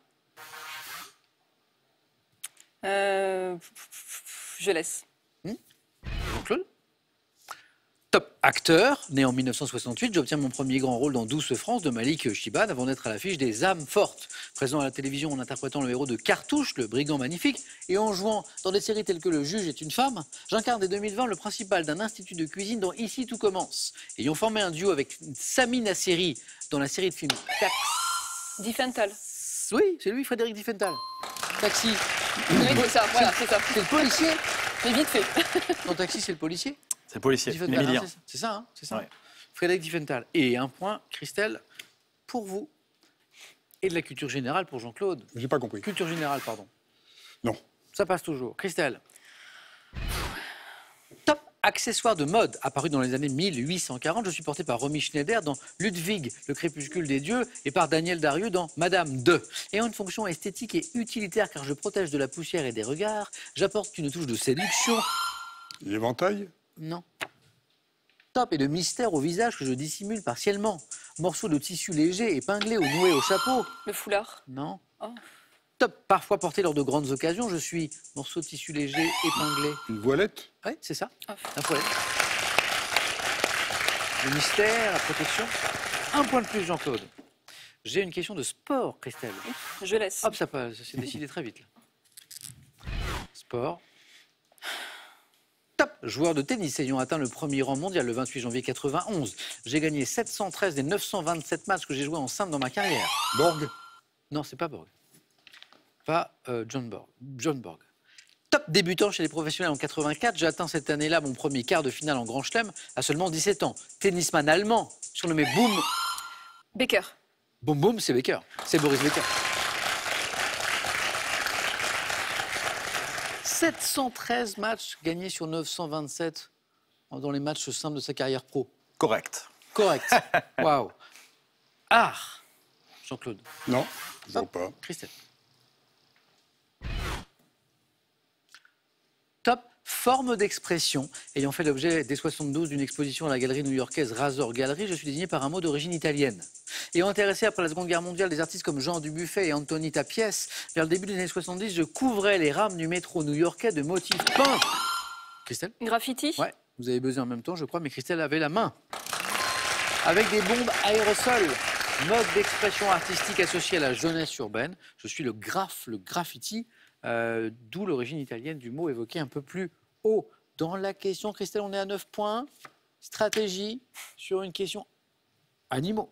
Euh, je laisse. Jean-Claude. Top acteur. Né en mille neuf cent soixante-huit, j'obtiens mon premier grand rôle dans Douce France de Malik Chiban avant d'être à l'affiche des Âmes Fortes. Présent à la télévision en interprétant le héros de Cartouche, le brigand magnifique, et en jouant dans des séries telles que Le Juge est une femme, j'incarne dès deux mille vingt le principal d'un institut de cuisine dont Ici tout commence. Ayant formé un duo avec Sami Nasseri dans la série de films Tax... Diffental. Oui, c'est lui, Frédéric Diffental. Taxi. Oui, c'est ça, voilà, c'est ça. C'est le policier. Mais vite fait. Dans Taxi, c'est le policier. C'est le policier, Diffental, Emilien. hein, c'est- c'est ça, hein, c'est ça. Ouais. Frédéric Diffental. Et un point, Christelle, pour vous. Et de la culture générale pour Jean-Claude. J'ai pas compris. Culture générale, pardon. Non. Ça passe toujours. Christelle. Top accessoire de mode apparu dans les années mille huit cent quarante. Je suis porté par Romy Schneider dans Ludwig, le crépuscule des dieux, et par Daniel Darieux dans Madame de. Ayant une fonction esthétique et utilitaire car je protège de la poussière et des regards, j'apporte une touche de séduction. L'éventail. Non. Top et de mystère au visage que je dissimule partiellement. Morceau de tissu léger, épinglé ou noué au chapeau. Le foulard. Non. Oh. Top, parfois porté lors de grandes occasions, je suis morceau de tissu léger, épinglé. Une voilette. Oui, c'est ça, Oh. un poil. Le mystère, la protection. Un point de plus, Jean-Claude. J'ai une question de sport, Christelle. Je laisse. Hop, ça passe, ça s'est décidé très vite. Là. Sport. Top, joueur de tennis ayant atteint le premier rang mondial le vingt-huit janvier quatre-vingt-onze. J'ai gagné sept cent treize des neuf cent vingt-sept matchs que j'ai joués en simple dans ma carrière. Borg. Non, c'est pas Borg. Pas euh, John Borg. John Borg. Top débutant chez les professionnels en quatre-vingt-quatre, j'ai atteint cette année-là mon premier quart de finale en Grand Chelem à seulement dix-sept ans. Tennisman allemand, surnommé Boom. Becker. Boom Boom, c'est Becker. C'est Boris Becker. sept cent treize matchs gagnés sur neuf cent vingt-sept dans les matchs simples de sa carrière pro. Correct. Correct. Waouh. Art. Jean-Claude. Non, je vois pas. Christelle. Top forme d'expression. Ayant fait l'objet dès soixante-douze d'une exposition à la galerie new-yorkaise Razor Gallery, je suis désigné par un mot d'origine italienne. Ayant intéressé après la Seconde Guerre mondiale des artistes comme Jean Dubuffet et Anthony Tapies, vers le début des années soixante-dix, je couvrais les rames du métro new-yorkais de motifs peints. Christelle? Graffiti. Ouais, vous avez buzzé en même temps, je crois, mais Christelle avait la main. Avec des bombes aérosols. Mode d'expression artistique associé à la jeunesse urbaine. Je suis le graphe, le graffiti, euh, d'où l'origine italienne du mot évoqué un peu plus haut. Dans la question, Christelle, on est à neuf points. Stratégie sur une question animaux.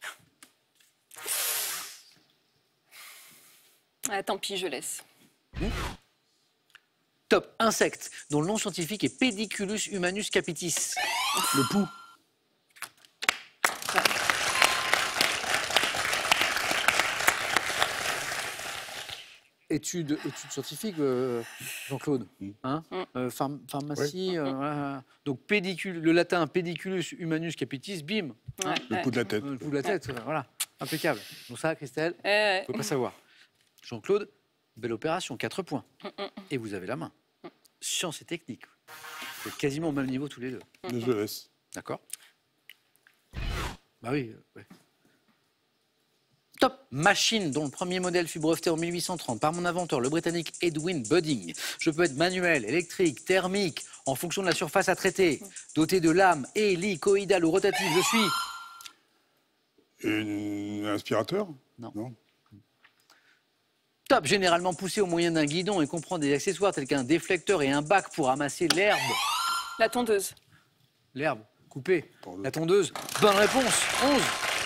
Ah, tant pis, je laisse. Mmh. Top. Insecte, dont le nom scientifique est Pediculus humanus capitis. Le pou. Ouais. Études, études scientifiques, euh, Jean-Claude. Hein Mm. euh, pharm- pharmacie. Oui. euh, voilà. Donc, pédicule, le latin Pediculus humanus capitis, bim. Ouais, Le ouais. coup de la tête. Euh, Le coup de la tête, euh, voilà. Impeccable. Donc, ça, Christelle, Ouais, ouais. vous ne pouvez pas savoir. Jean-Claude, belle opération, quatre points. Et vous avez la main. Science et technique. Vous êtes quasiment au même niveau tous les deux. Je laisse. D'accord. Bah oui. euh, ouais. Top. Machine, dont le premier modèle fut breveté en mille huit cent trente par mon inventeur, le Britannique Edwin Budding. Je peux être manuel, électrique, thermique, en fonction de la surface à traiter. Doté de lames, hélicoïdales ou rotatives, je suis... Un aspirateur? Non. Non. Top. Généralement poussé au moyen d'un guidon et comprend des accessoires tels qu'un déflecteur et un bac pour ramasser l'herbe. La tondeuse. L'herbe coupée. Tondeuse. La tondeuse. Bonne réponse. onze.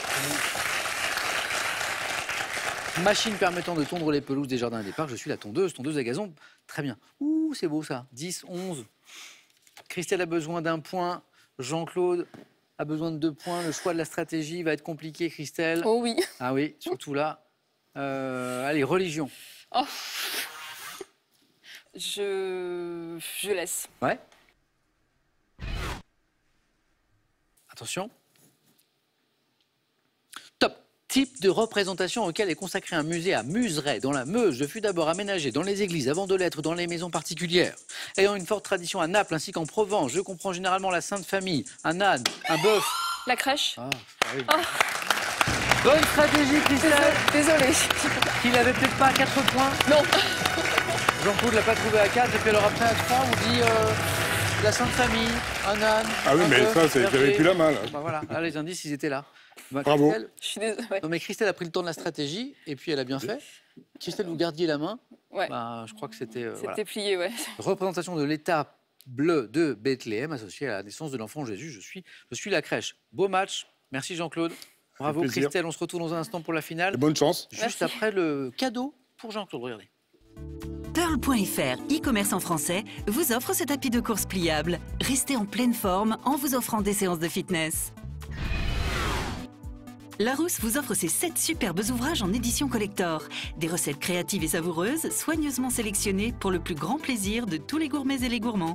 Machine permettant de tondre les pelouses des jardins et des parcs. Je suis la tondeuse. Tondeuse à gazon. Très bien. Ouh, c'est beau ça. dix, onze. Christelle a besoin d'un point. Jean-Claude a besoin de deux points. Le choix de la stratégie va être compliqué, Christelle. Oh oui. Ah oui, surtout là. Euh, allez, religion. Oh. Je... je laisse. Ouais. Attention. Top. Type de représentation auquel est consacré un musée à Muzeray, dans la Meuse. Je fus d'abord aménagé dans les églises avant de l'être dans les maisons particulières. Ayant une forte tradition à Naples ainsi qu'en Provence, je comprends généralement la Sainte Famille, un âne, un bœuf. La crèche. Ah, oui. Bonne stratégie, Christelle. Désolée. Qu'il n'avait peut-être pas à quatre points. Non. Jean-Claude ne l'a pas trouvé à quatre, et puis alors après à trois, on dit euh, la Sainte Famille, un âne. Ah oui, un mais bœuf, ça, c'est- berger. j'avais plus la main, là. Bah voilà, là, les indices, ils étaient là. Bah, Bravo. Christelle- Je suis désolée. Ouais. Non, mais Christelle a pris le temps de la stratégie, et puis elle a bien fait. Christelle, vous gardiez la main. Ouais. Bah, je crois que c'était. euh, C'était voilà. plié, ouais. Représentation de l'état bleu de Bethléem associé à la naissance de l'enfant Jésus. Je suis, je suis la crèche. Beau match. Merci Jean-Claude. Bravo plaisir. Christelle. On se retrouve dans un instant pour la finale. Et bonne chance. Juste Merci. après le cadeau pour Jean-Claude. Regardez. Pearl point F R, e-commerce en français, vous offre ce tapis de course pliable. Restez en pleine forme en vous offrant des séances de fitness. Larousse vous offre ses sept superbes ouvrages en édition collector. Des recettes créatives et savoureuses, soigneusement sélectionnées pour le plus grand plaisir de tous les gourmets et les gourmands.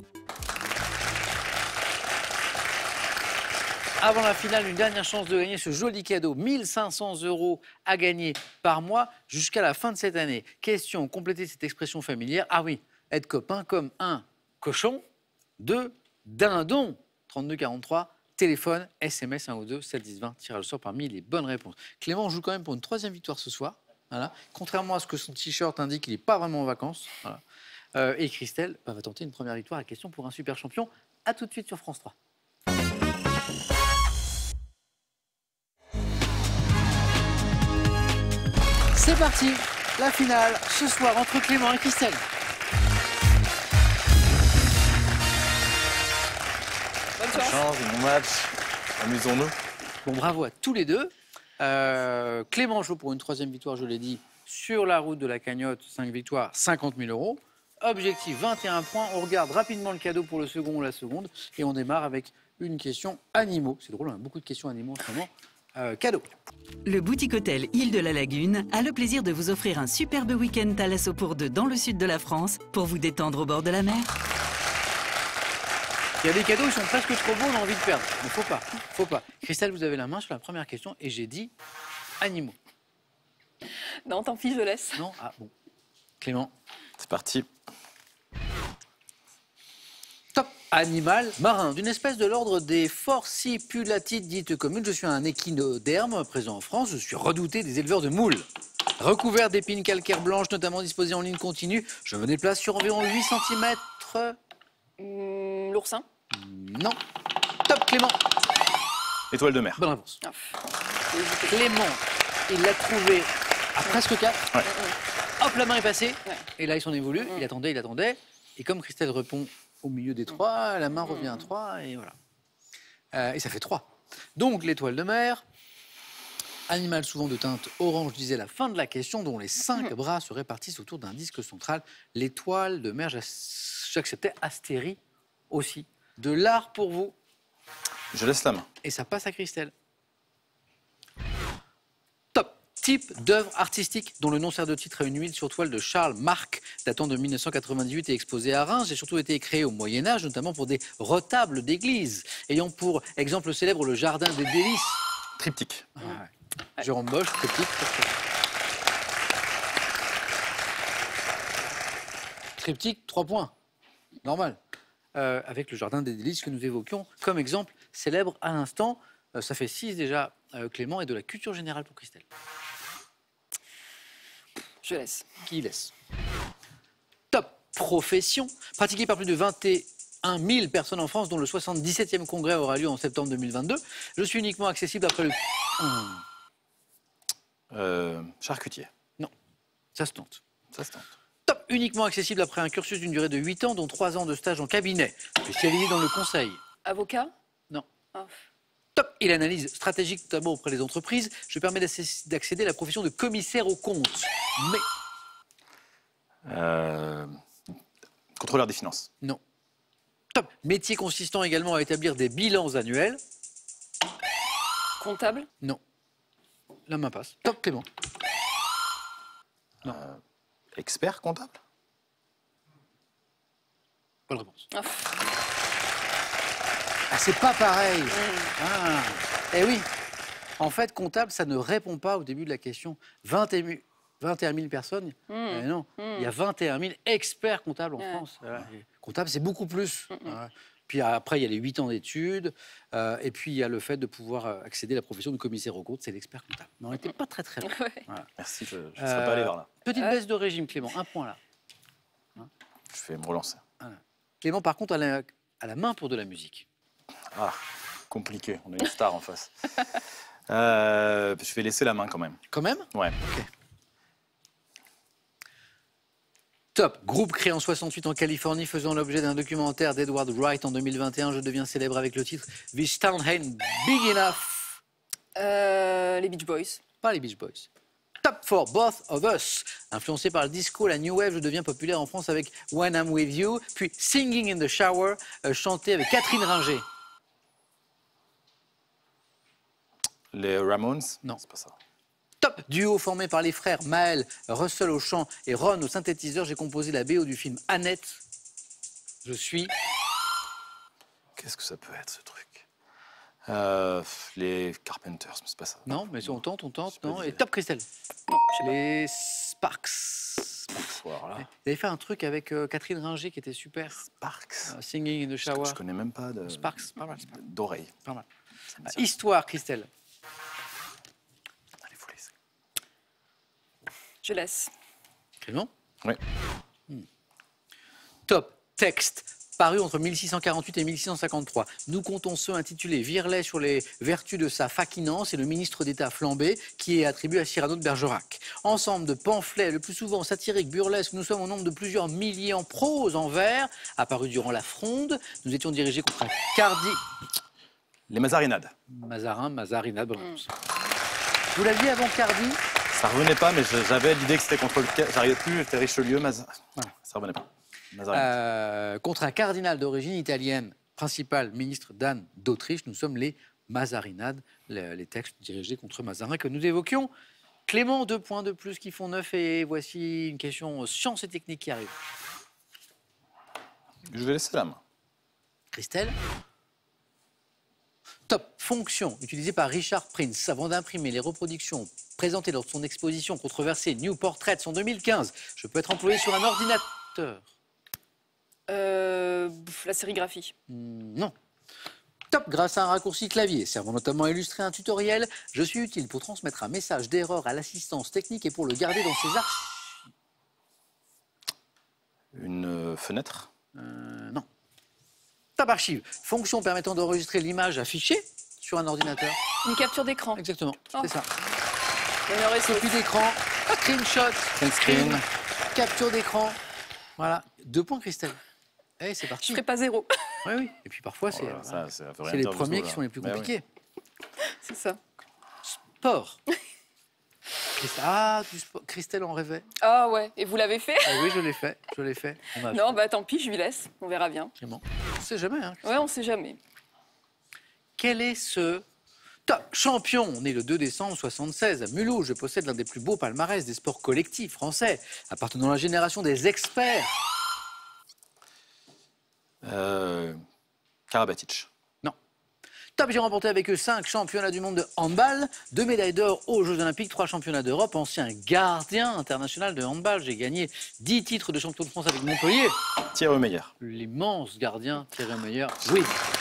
Avant la finale, une dernière chance de gagner ce joli cadeau. mille cinq cents euros à gagner par mois jusqu'à la fin de cette année. Question, complétez cette expression familière. Ah oui, être copain comme un cochon, deux dindons. trente-deux quarante-trois, téléphone, S M S un ou deux, sept dix vingt, tirage au sort parmi les bonnes réponses. Clément joue quand même pour une troisième victoire ce soir. Voilà. Contrairement à ce que son t-shirt indique, il n'est pas vraiment en vacances. Voilà. Euh, et Christelle bah, va tenter une première victoire à question pour un super champion. A tout de suite sur France trois. C'est parti, la finale, ce soir, entre Clément et Christelle. Bonne Bonne chance. chance, bon match. Amusons-nous. Bon, bravo à tous les deux. Euh, Clément joue pour une troisième victoire, je l'ai dit, sur la route de la cagnotte, cinq victoires, cinquante mille euros. Objectif, vingt et un points. On regarde rapidement le cadeau pour le second ou la seconde. Et on démarre avec une question animaux. C'est drôle, on a beaucoup de questions animaux en ce moment. Euh, cadeau. Le boutique hôtel Île de la Lagune a le plaisir de vous offrir un superbe week-end Thalasso pour deux dans le sud de la France pour vous détendre au bord de la mer. Il y a des cadeaux, ils sont presque trop beaux, on a envie de perdre. Mais faut pas, faut pas. Christelle, vous avez la main sur la première question et j'ai dit animaux. Non, tant pis, je laisse. Non? Ah bon. Clément. C'est parti. Top. Animal marin, d'une espèce de l'ordre des forcipulatides dites communes. Je suis un échinoderme présent en France. Je suis redouté des éleveurs de moules. Recouvert d'épines calcaires blanches, notamment disposées en ligne continue, je me déplace sur environ huit centimètres. Hum, L'oursin. Non. Top, Clément. Étoile de mer. Bonne réponse. Clément, il l'a trouvé à presque quatre. Ouais. Hop, la main est passée. Ouais. Et là, il s'en est voulu. Il attendait, il attendait. Et comme Christelle répond au milieu des trois, la main revient à trois. Et voilà. Euh, et ça fait trois. Donc, l'étoile de mer, animal souvent de teinte orange, disait la fin de la question, dont les cinq bras se répartissent autour d'un disque central. L'étoile de mer, j'acceptais Astérie aussi. De l'art pour vous. Je laisse la main. Et ça passe à Christelle. Top. Type d'œuvre artistique dont le nom sert de titre à une huile sur toile de Charles Marc, datant de mille neuf cent quatre-vingt-dix-huit et exposé à Reims. J'ai surtout été créé au Moyen-Âge, notamment pour des retables d'église, ayant pour exemple célèbre le Jardin des Délices. Triptyque. Ah ouais. Jérôme Bosch, triptyque. Triptyque, trois points. Normal. Euh, avec le Jardin des Délices que nous évoquions comme exemple célèbre à l'instant. Euh, ça fait six déjà, euh, Clément, et de la culture générale pour Christelle. Je laisse. Qui laisse. Top. Profession. Pratiquée par plus de vingt et un mille personnes en France, dont le soixante-dix-septième congrès aura lieu en septembre deux mille vingt-deux. Je suis uniquement accessible après le... Hum, Euh, charcutier. ça se tente. Ça se tente. Top. Uniquement accessible après un cursus d'une durée de huit ans, dont trois ans de stage en cabinet. Spécialisé dans le conseil. Avocat? Non. Ah. Top. Et l'analyse stratégique, notamment auprès des entreprises, je permets d'accéder à la profession de commissaire aux comptes. Mais... Euh, contrôleur des finances. Non. Top. Métier consistant également à établir des bilans annuels. Comptable? Non. La main passe. Top, Clément. Non. Euh, expert comptable. Bonne réponse. Ah. Ah, c'est pas pareil. Ah. Eh oui. En fait, comptable, ça ne répond pas au début de la question. vingt et un mille personnes. Eh non. Il y a vingt et un mille experts comptables en Ouais. France. Voilà. Et comptable, c'est beaucoup plus. Ouais. Puis après, il y a les huit ans d'études. euh, et puis, il y a le fait de pouvoir euh, accéder à la profession de commissaire aux comptes. C'est l'expert comptable. Mais on n'était pas très, très loin. Ouais. Voilà. Merci, je ne serais Euh, pas allé vers là. Petite Ouais. baisse de régime, Clément. Un point là. Je vais me relancer. Clément, par contre, a la, a la main pour de la musique. Ah, compliqué. On a une star en face. Euh, je vais laisser la main quand même. Quand même? Ouais. Top. Groupe créé en soixante-huit en Californie, faisant l'objet d'un documentaire d'Edward Wright en deux mille vingt et un. Je deviens célèbre avec le titre This Town Ain't Big Enough. Euh, les Beach Boys. Pas les Beach Boys. Top for Both of Us. Influencé par le disco, la New Wave, je deviens populaire en France avec When I'm With You. Puis Singing in the Shower, euh, chanté avec Catherine Ringer. Les Ramones. Non. C'est pas ça. Top. Duo formé par les frères Maël, Russell au chant et Ron au synthétiseur, j'ai composé la B O du film Annette. Je suis... Qu'est-ce que ça peut être ce truc euh, Les Carpenters, mais c'est pas ça. Non, mais on tente, on tente, pas non. dit. Et Top Christelle. Non, je sais pas. Les Sparks. Sparks. Alors là, Vous avez fait un truc avec euh, Catherine Ringer qui était super. Sparks. Euh, Singing in the Je, Shower. je connais même pas de Sparks, pas mal, Sparks. d'oreille. Pas mal. Ça me Euh, dit rien. Histoire, Christelle. Allez, vous laissez. Je laisse. Clément. Ouais. Top. Texte. Paru entre mille six cent quarante-huit et mille six cent cinquante-trois. Nous comptons ceux intitulés Virlet sur les vertus de sa faquinance et le ministre d'État flambé, qui est attribué à Cyrano de Bergerac. Ensemble de pamphlets, le plus souvent satiriques, burlesques, nous sommes au nombre de plusieurs milliers en prose, en vers, apparus durant la Fronde. Nous étions dirigés contre un Cardi... Les Mazarinades. Mazarin, Mazarinade, bonne réponse. Vous l'aviez avant Cardi? Ça revenait pas, mais je- j'avais l'idée que c'était contre le... J'arrivais plus, c'était Richelieu, Mazarin. Voilà. Ça revenait pas. Mazarinades. Euh, contre un cardinal d'origine italienne, principal ministre d'Anne d'Autriche, nous sommes les Mazarinades, les, les textes dirigés contre Mazarin que nous évoquions. Clément, deux points de plus qui font neuf, et voici une question sciences et techniques qui arrive. Je vais laisser la main. Christelle. Top. Fonction utilisée par Richard Prince avant d'imprimer les reproductions présentées lors de son exposition controversée New Portraits en deux mille quinze. Je peux être employé sur un ordinateur. Euh, la sérigraphie. Hmm, non. Top. Grâce à un raccourci clavier servant notamment à illustrer un tutoriel, je suis utile pour transmettre un message d'erreur à l'assistance technique et pour le garder dans ses archives. Une euh, fenêtre. Euh, non. Top. Archive. Fonction permettant d'enregistrer l'image affichée sur un ordinateur? Une capture d'écran. Exactement, Oh. c'est ça. Bonne heure et Copie sauce. d'écran, screenshot, Print screen. capture d'écran. Voilà, deux points Christelle. Eh, c'est Je parti. ferai pas zéro. Oui, oui. Et puis parfois, c'est Voilà, voilà. ça, ça veut rien c'est les dire du premiers tout, qui là. sont les plus Mais oui. compliqués. C'est ça. Sport. Christ- Ah, du sport. Christelle en rêvait. Ah ouais, et vous l'avez fait? Ah oui, je l'ai fait, je l'ai fait. On a Non, bah tant pis, je lui laisse. On verra bien. Vraiment. On sait jamais. Hein. Ouais, on sait jamais. Quel est ce top champion né le deux décembre soixante-seize à Mulhouse? Je possède l'un des plus beaux palmarès des sports collectifs français, appartenant à la génération des experts. Euh, Karabatic. Non. Top, j'ai remporté avec eux cinq championnats du monde de handball, deux médailles d'or aux Jeux Olympiques, trois championnats d'Europe, ancien gardien international de handball. J'ai gagné dix titres de champion de France avec Montpellier. Thierry Meyer. L'immense gardien Thierry Meyer. Oui.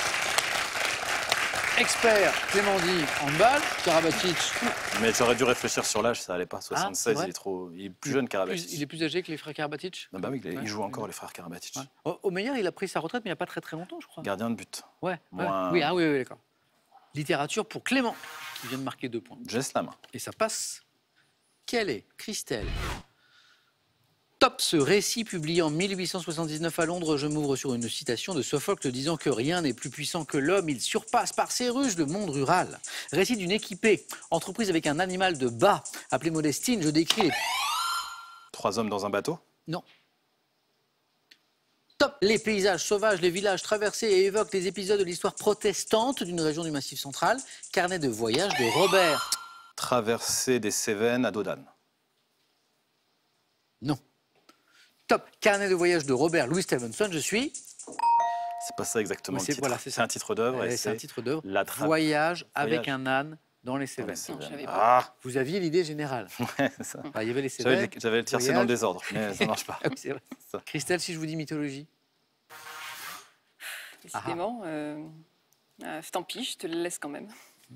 Expert, Clément dit handball, Karabatic. Mais j'aurais dû réfléchir sur l'âge, ça allait pas. soixante-seize, vrai il est trop. Il est plus jeune Karabatic. Plus- il est plus âgé que les frères Karabatic. Ah bah oui, il, est- Ouais. il joue encore les frères Karabatic. Ouais. Au, au Meyer, il a pris sa retraite, mais il n'y a pas très très longtemps, je crois. Gardien de but. Ouais, ouais. Moins- Oui, ah oui, oui, d'accord. Littérature pour Clément, qui vient de marquer deux points. Jess Lam. Et ça passe. Quel est, Christelle? Top, ce récit publié en mille huit cent soixante-dix-neuf à Londres. Je m'ouvre sur une citation de Sophocle disant que rien n'est plus puissant que l'homme. Il surpasse par ses ruses le monde rural. Récit d'une équipée, entreprise avec un animal de bas appelé Modestine. Je décris les... Trois hommes dans un bateau. Non. Top, les paysages sauvages, les villages traversés et évoquent les épisodes de l'histoire protestante d'une région du Massif central. Carnet de voyage de Robert. Traversée des Cévennes à Dodane. Non. Top, carnet de voyage de Robert Louis Stevenson. Je suis... C'est pas ça exactement Oui, le c'est- titre. voilà, c'est c'est ça. un titre d'œuvre. Eh, et C'est un titre d'œuvre. La tra- Voyage avec Voyage. un âne dans les dans les Cévennes. Cévennes. Non, je savais Ah, Vous aviez l'idée générale. ouais, c'est ça. Bah, il y avait les J'avais Cévennes. j'avais le tiercé dans le voyage. désordre, mais ça marche pas. Ah oui, c'est vrai. Ça. Christelle, si je vous dis mythologie. Décidément. Euh... euh, tant pis, je te le laisse quand même.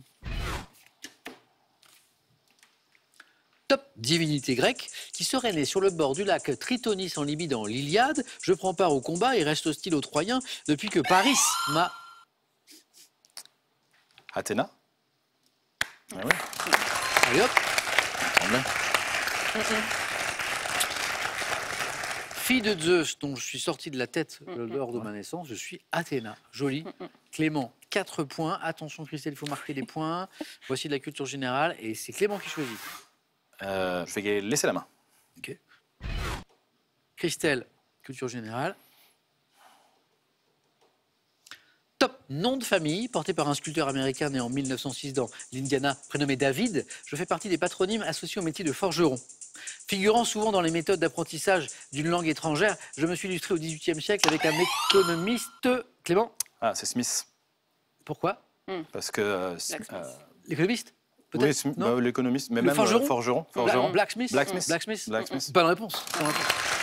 Top, divinité grecque, qui serait née sur le bord du lac Tritonis en Libye dans l'Iliade. Je prends part au combat et reste hostile aux Troyens depuis que Paris m'a... Athéna. Ah ouais, Allez hop, ça me semblait. fille de Zeus, dont je suis sorti de la tête lors de ma naissance, je suis Athéna. Joli. Clément, quatre points. Attention Christelle, il faut marquer les points. Voici de la culture générale et c'est Clément qui choisit. Euh, je vais laisser la main. Ok. Christelle, culture générale. Top, nom de famille, porté par un sculpteur américain né en mille neuf cent six dans l'Indiana, prénommé David. Je fais partie des patronymes associés au métier de forgeron. Figurant souvent dans les méthodes d'apprentissage d'une langue étrangère, je me suis illustré au dix-huitième siècle avec un économiste. Clément, Ah, c'est Smith. pourquoi? Parce que. euh, Blacksmith. euh, L'économiste? oui, Peut-être Smith, non bah, l'économiste, mais Le même forgeron euh, forgeron. Bla- forgeron. Blacksmith Blacksmith. Blacksmith Blacksmith. Bonne réponse. Bonne réponse.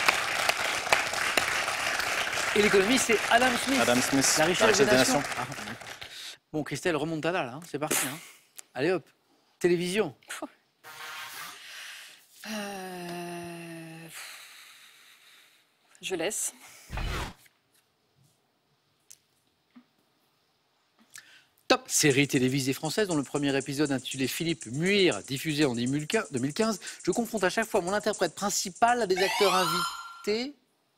Et l'économiste, c'est Adam Smith. Adam Smith. La richesse des nations. nations. Ah. Bon, Christelle, remonte à là, là. hein. C'est parti. hein. Allez hop. Télévision. Euh... Je laisse. Top. Série télévisée française dont le premier épisode intitulé Philippe Muir, diffusé en deux mille quinze. Je confronte à chaque fois mon interprète principal à des acteurs invités.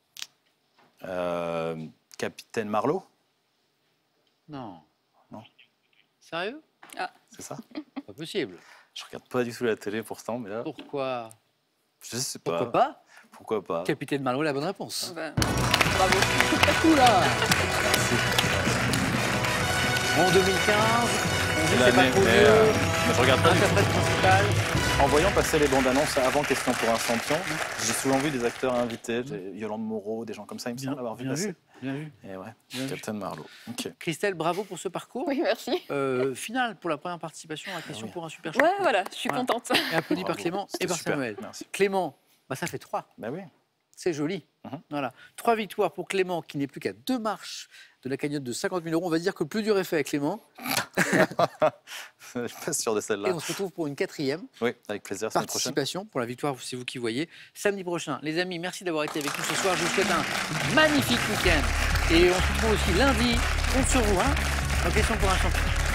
Euh, Capitaine Marlowe, Non. Non. Sérieux? c'est ça? Pas possible. Je regarde pas du tout la télé pourtant, mais là, Pourquoi? je sais pas. Pourquoi pas? Pourquoi pas? Capitaine Marlowe, la bonne réponse. Ben, bravo. Oula! En deux mille quinze, on dit c'est pas L'année, trop mais, vieux. euh, mais je regarde pas du tout. Interprète principal. En voyant passer les bandes annonces avant Question pour un champion, j'ai souvent vu des acteurs invités, j'ai- Yolande Moreau, des gens comme ça, il me semble avoir vu bien passer. vu, bien vu. Et ouais, Bien vu. Capitaine Marlowe. Ok. Christelle, bravo pour ce parcours. Oui, merci. Euh, finale pour la première participation à la question oui. pour un super Ouais, champion. voilà, je suis Voilà. contente. Et applaudi par Bravo. Clément et C'était par super. Samuel. Merci. Clément, bah, ça fait trois. Bah oui. C'est joli. Mhm. Voilà. Trois victoires pour Clément qui n'est plus qu'à deux marches de la cagnotte de cinquante mille euros. On va dire que le plus dur est fait avec Clément. Je suis pas sûr de Et celle-là. on se retrouve pour une quatrième Oui, avec plaisir, semaine prochaine. participation pour la victoire, c'est vous qui voyez. Samedi prochain, les amis, merci d'avoir été avec nous ce soir. Je vous souhaite un magnifique week-end. Et on se retrouve aussi lundi. Compte sur vous, hein, en question pour un champion.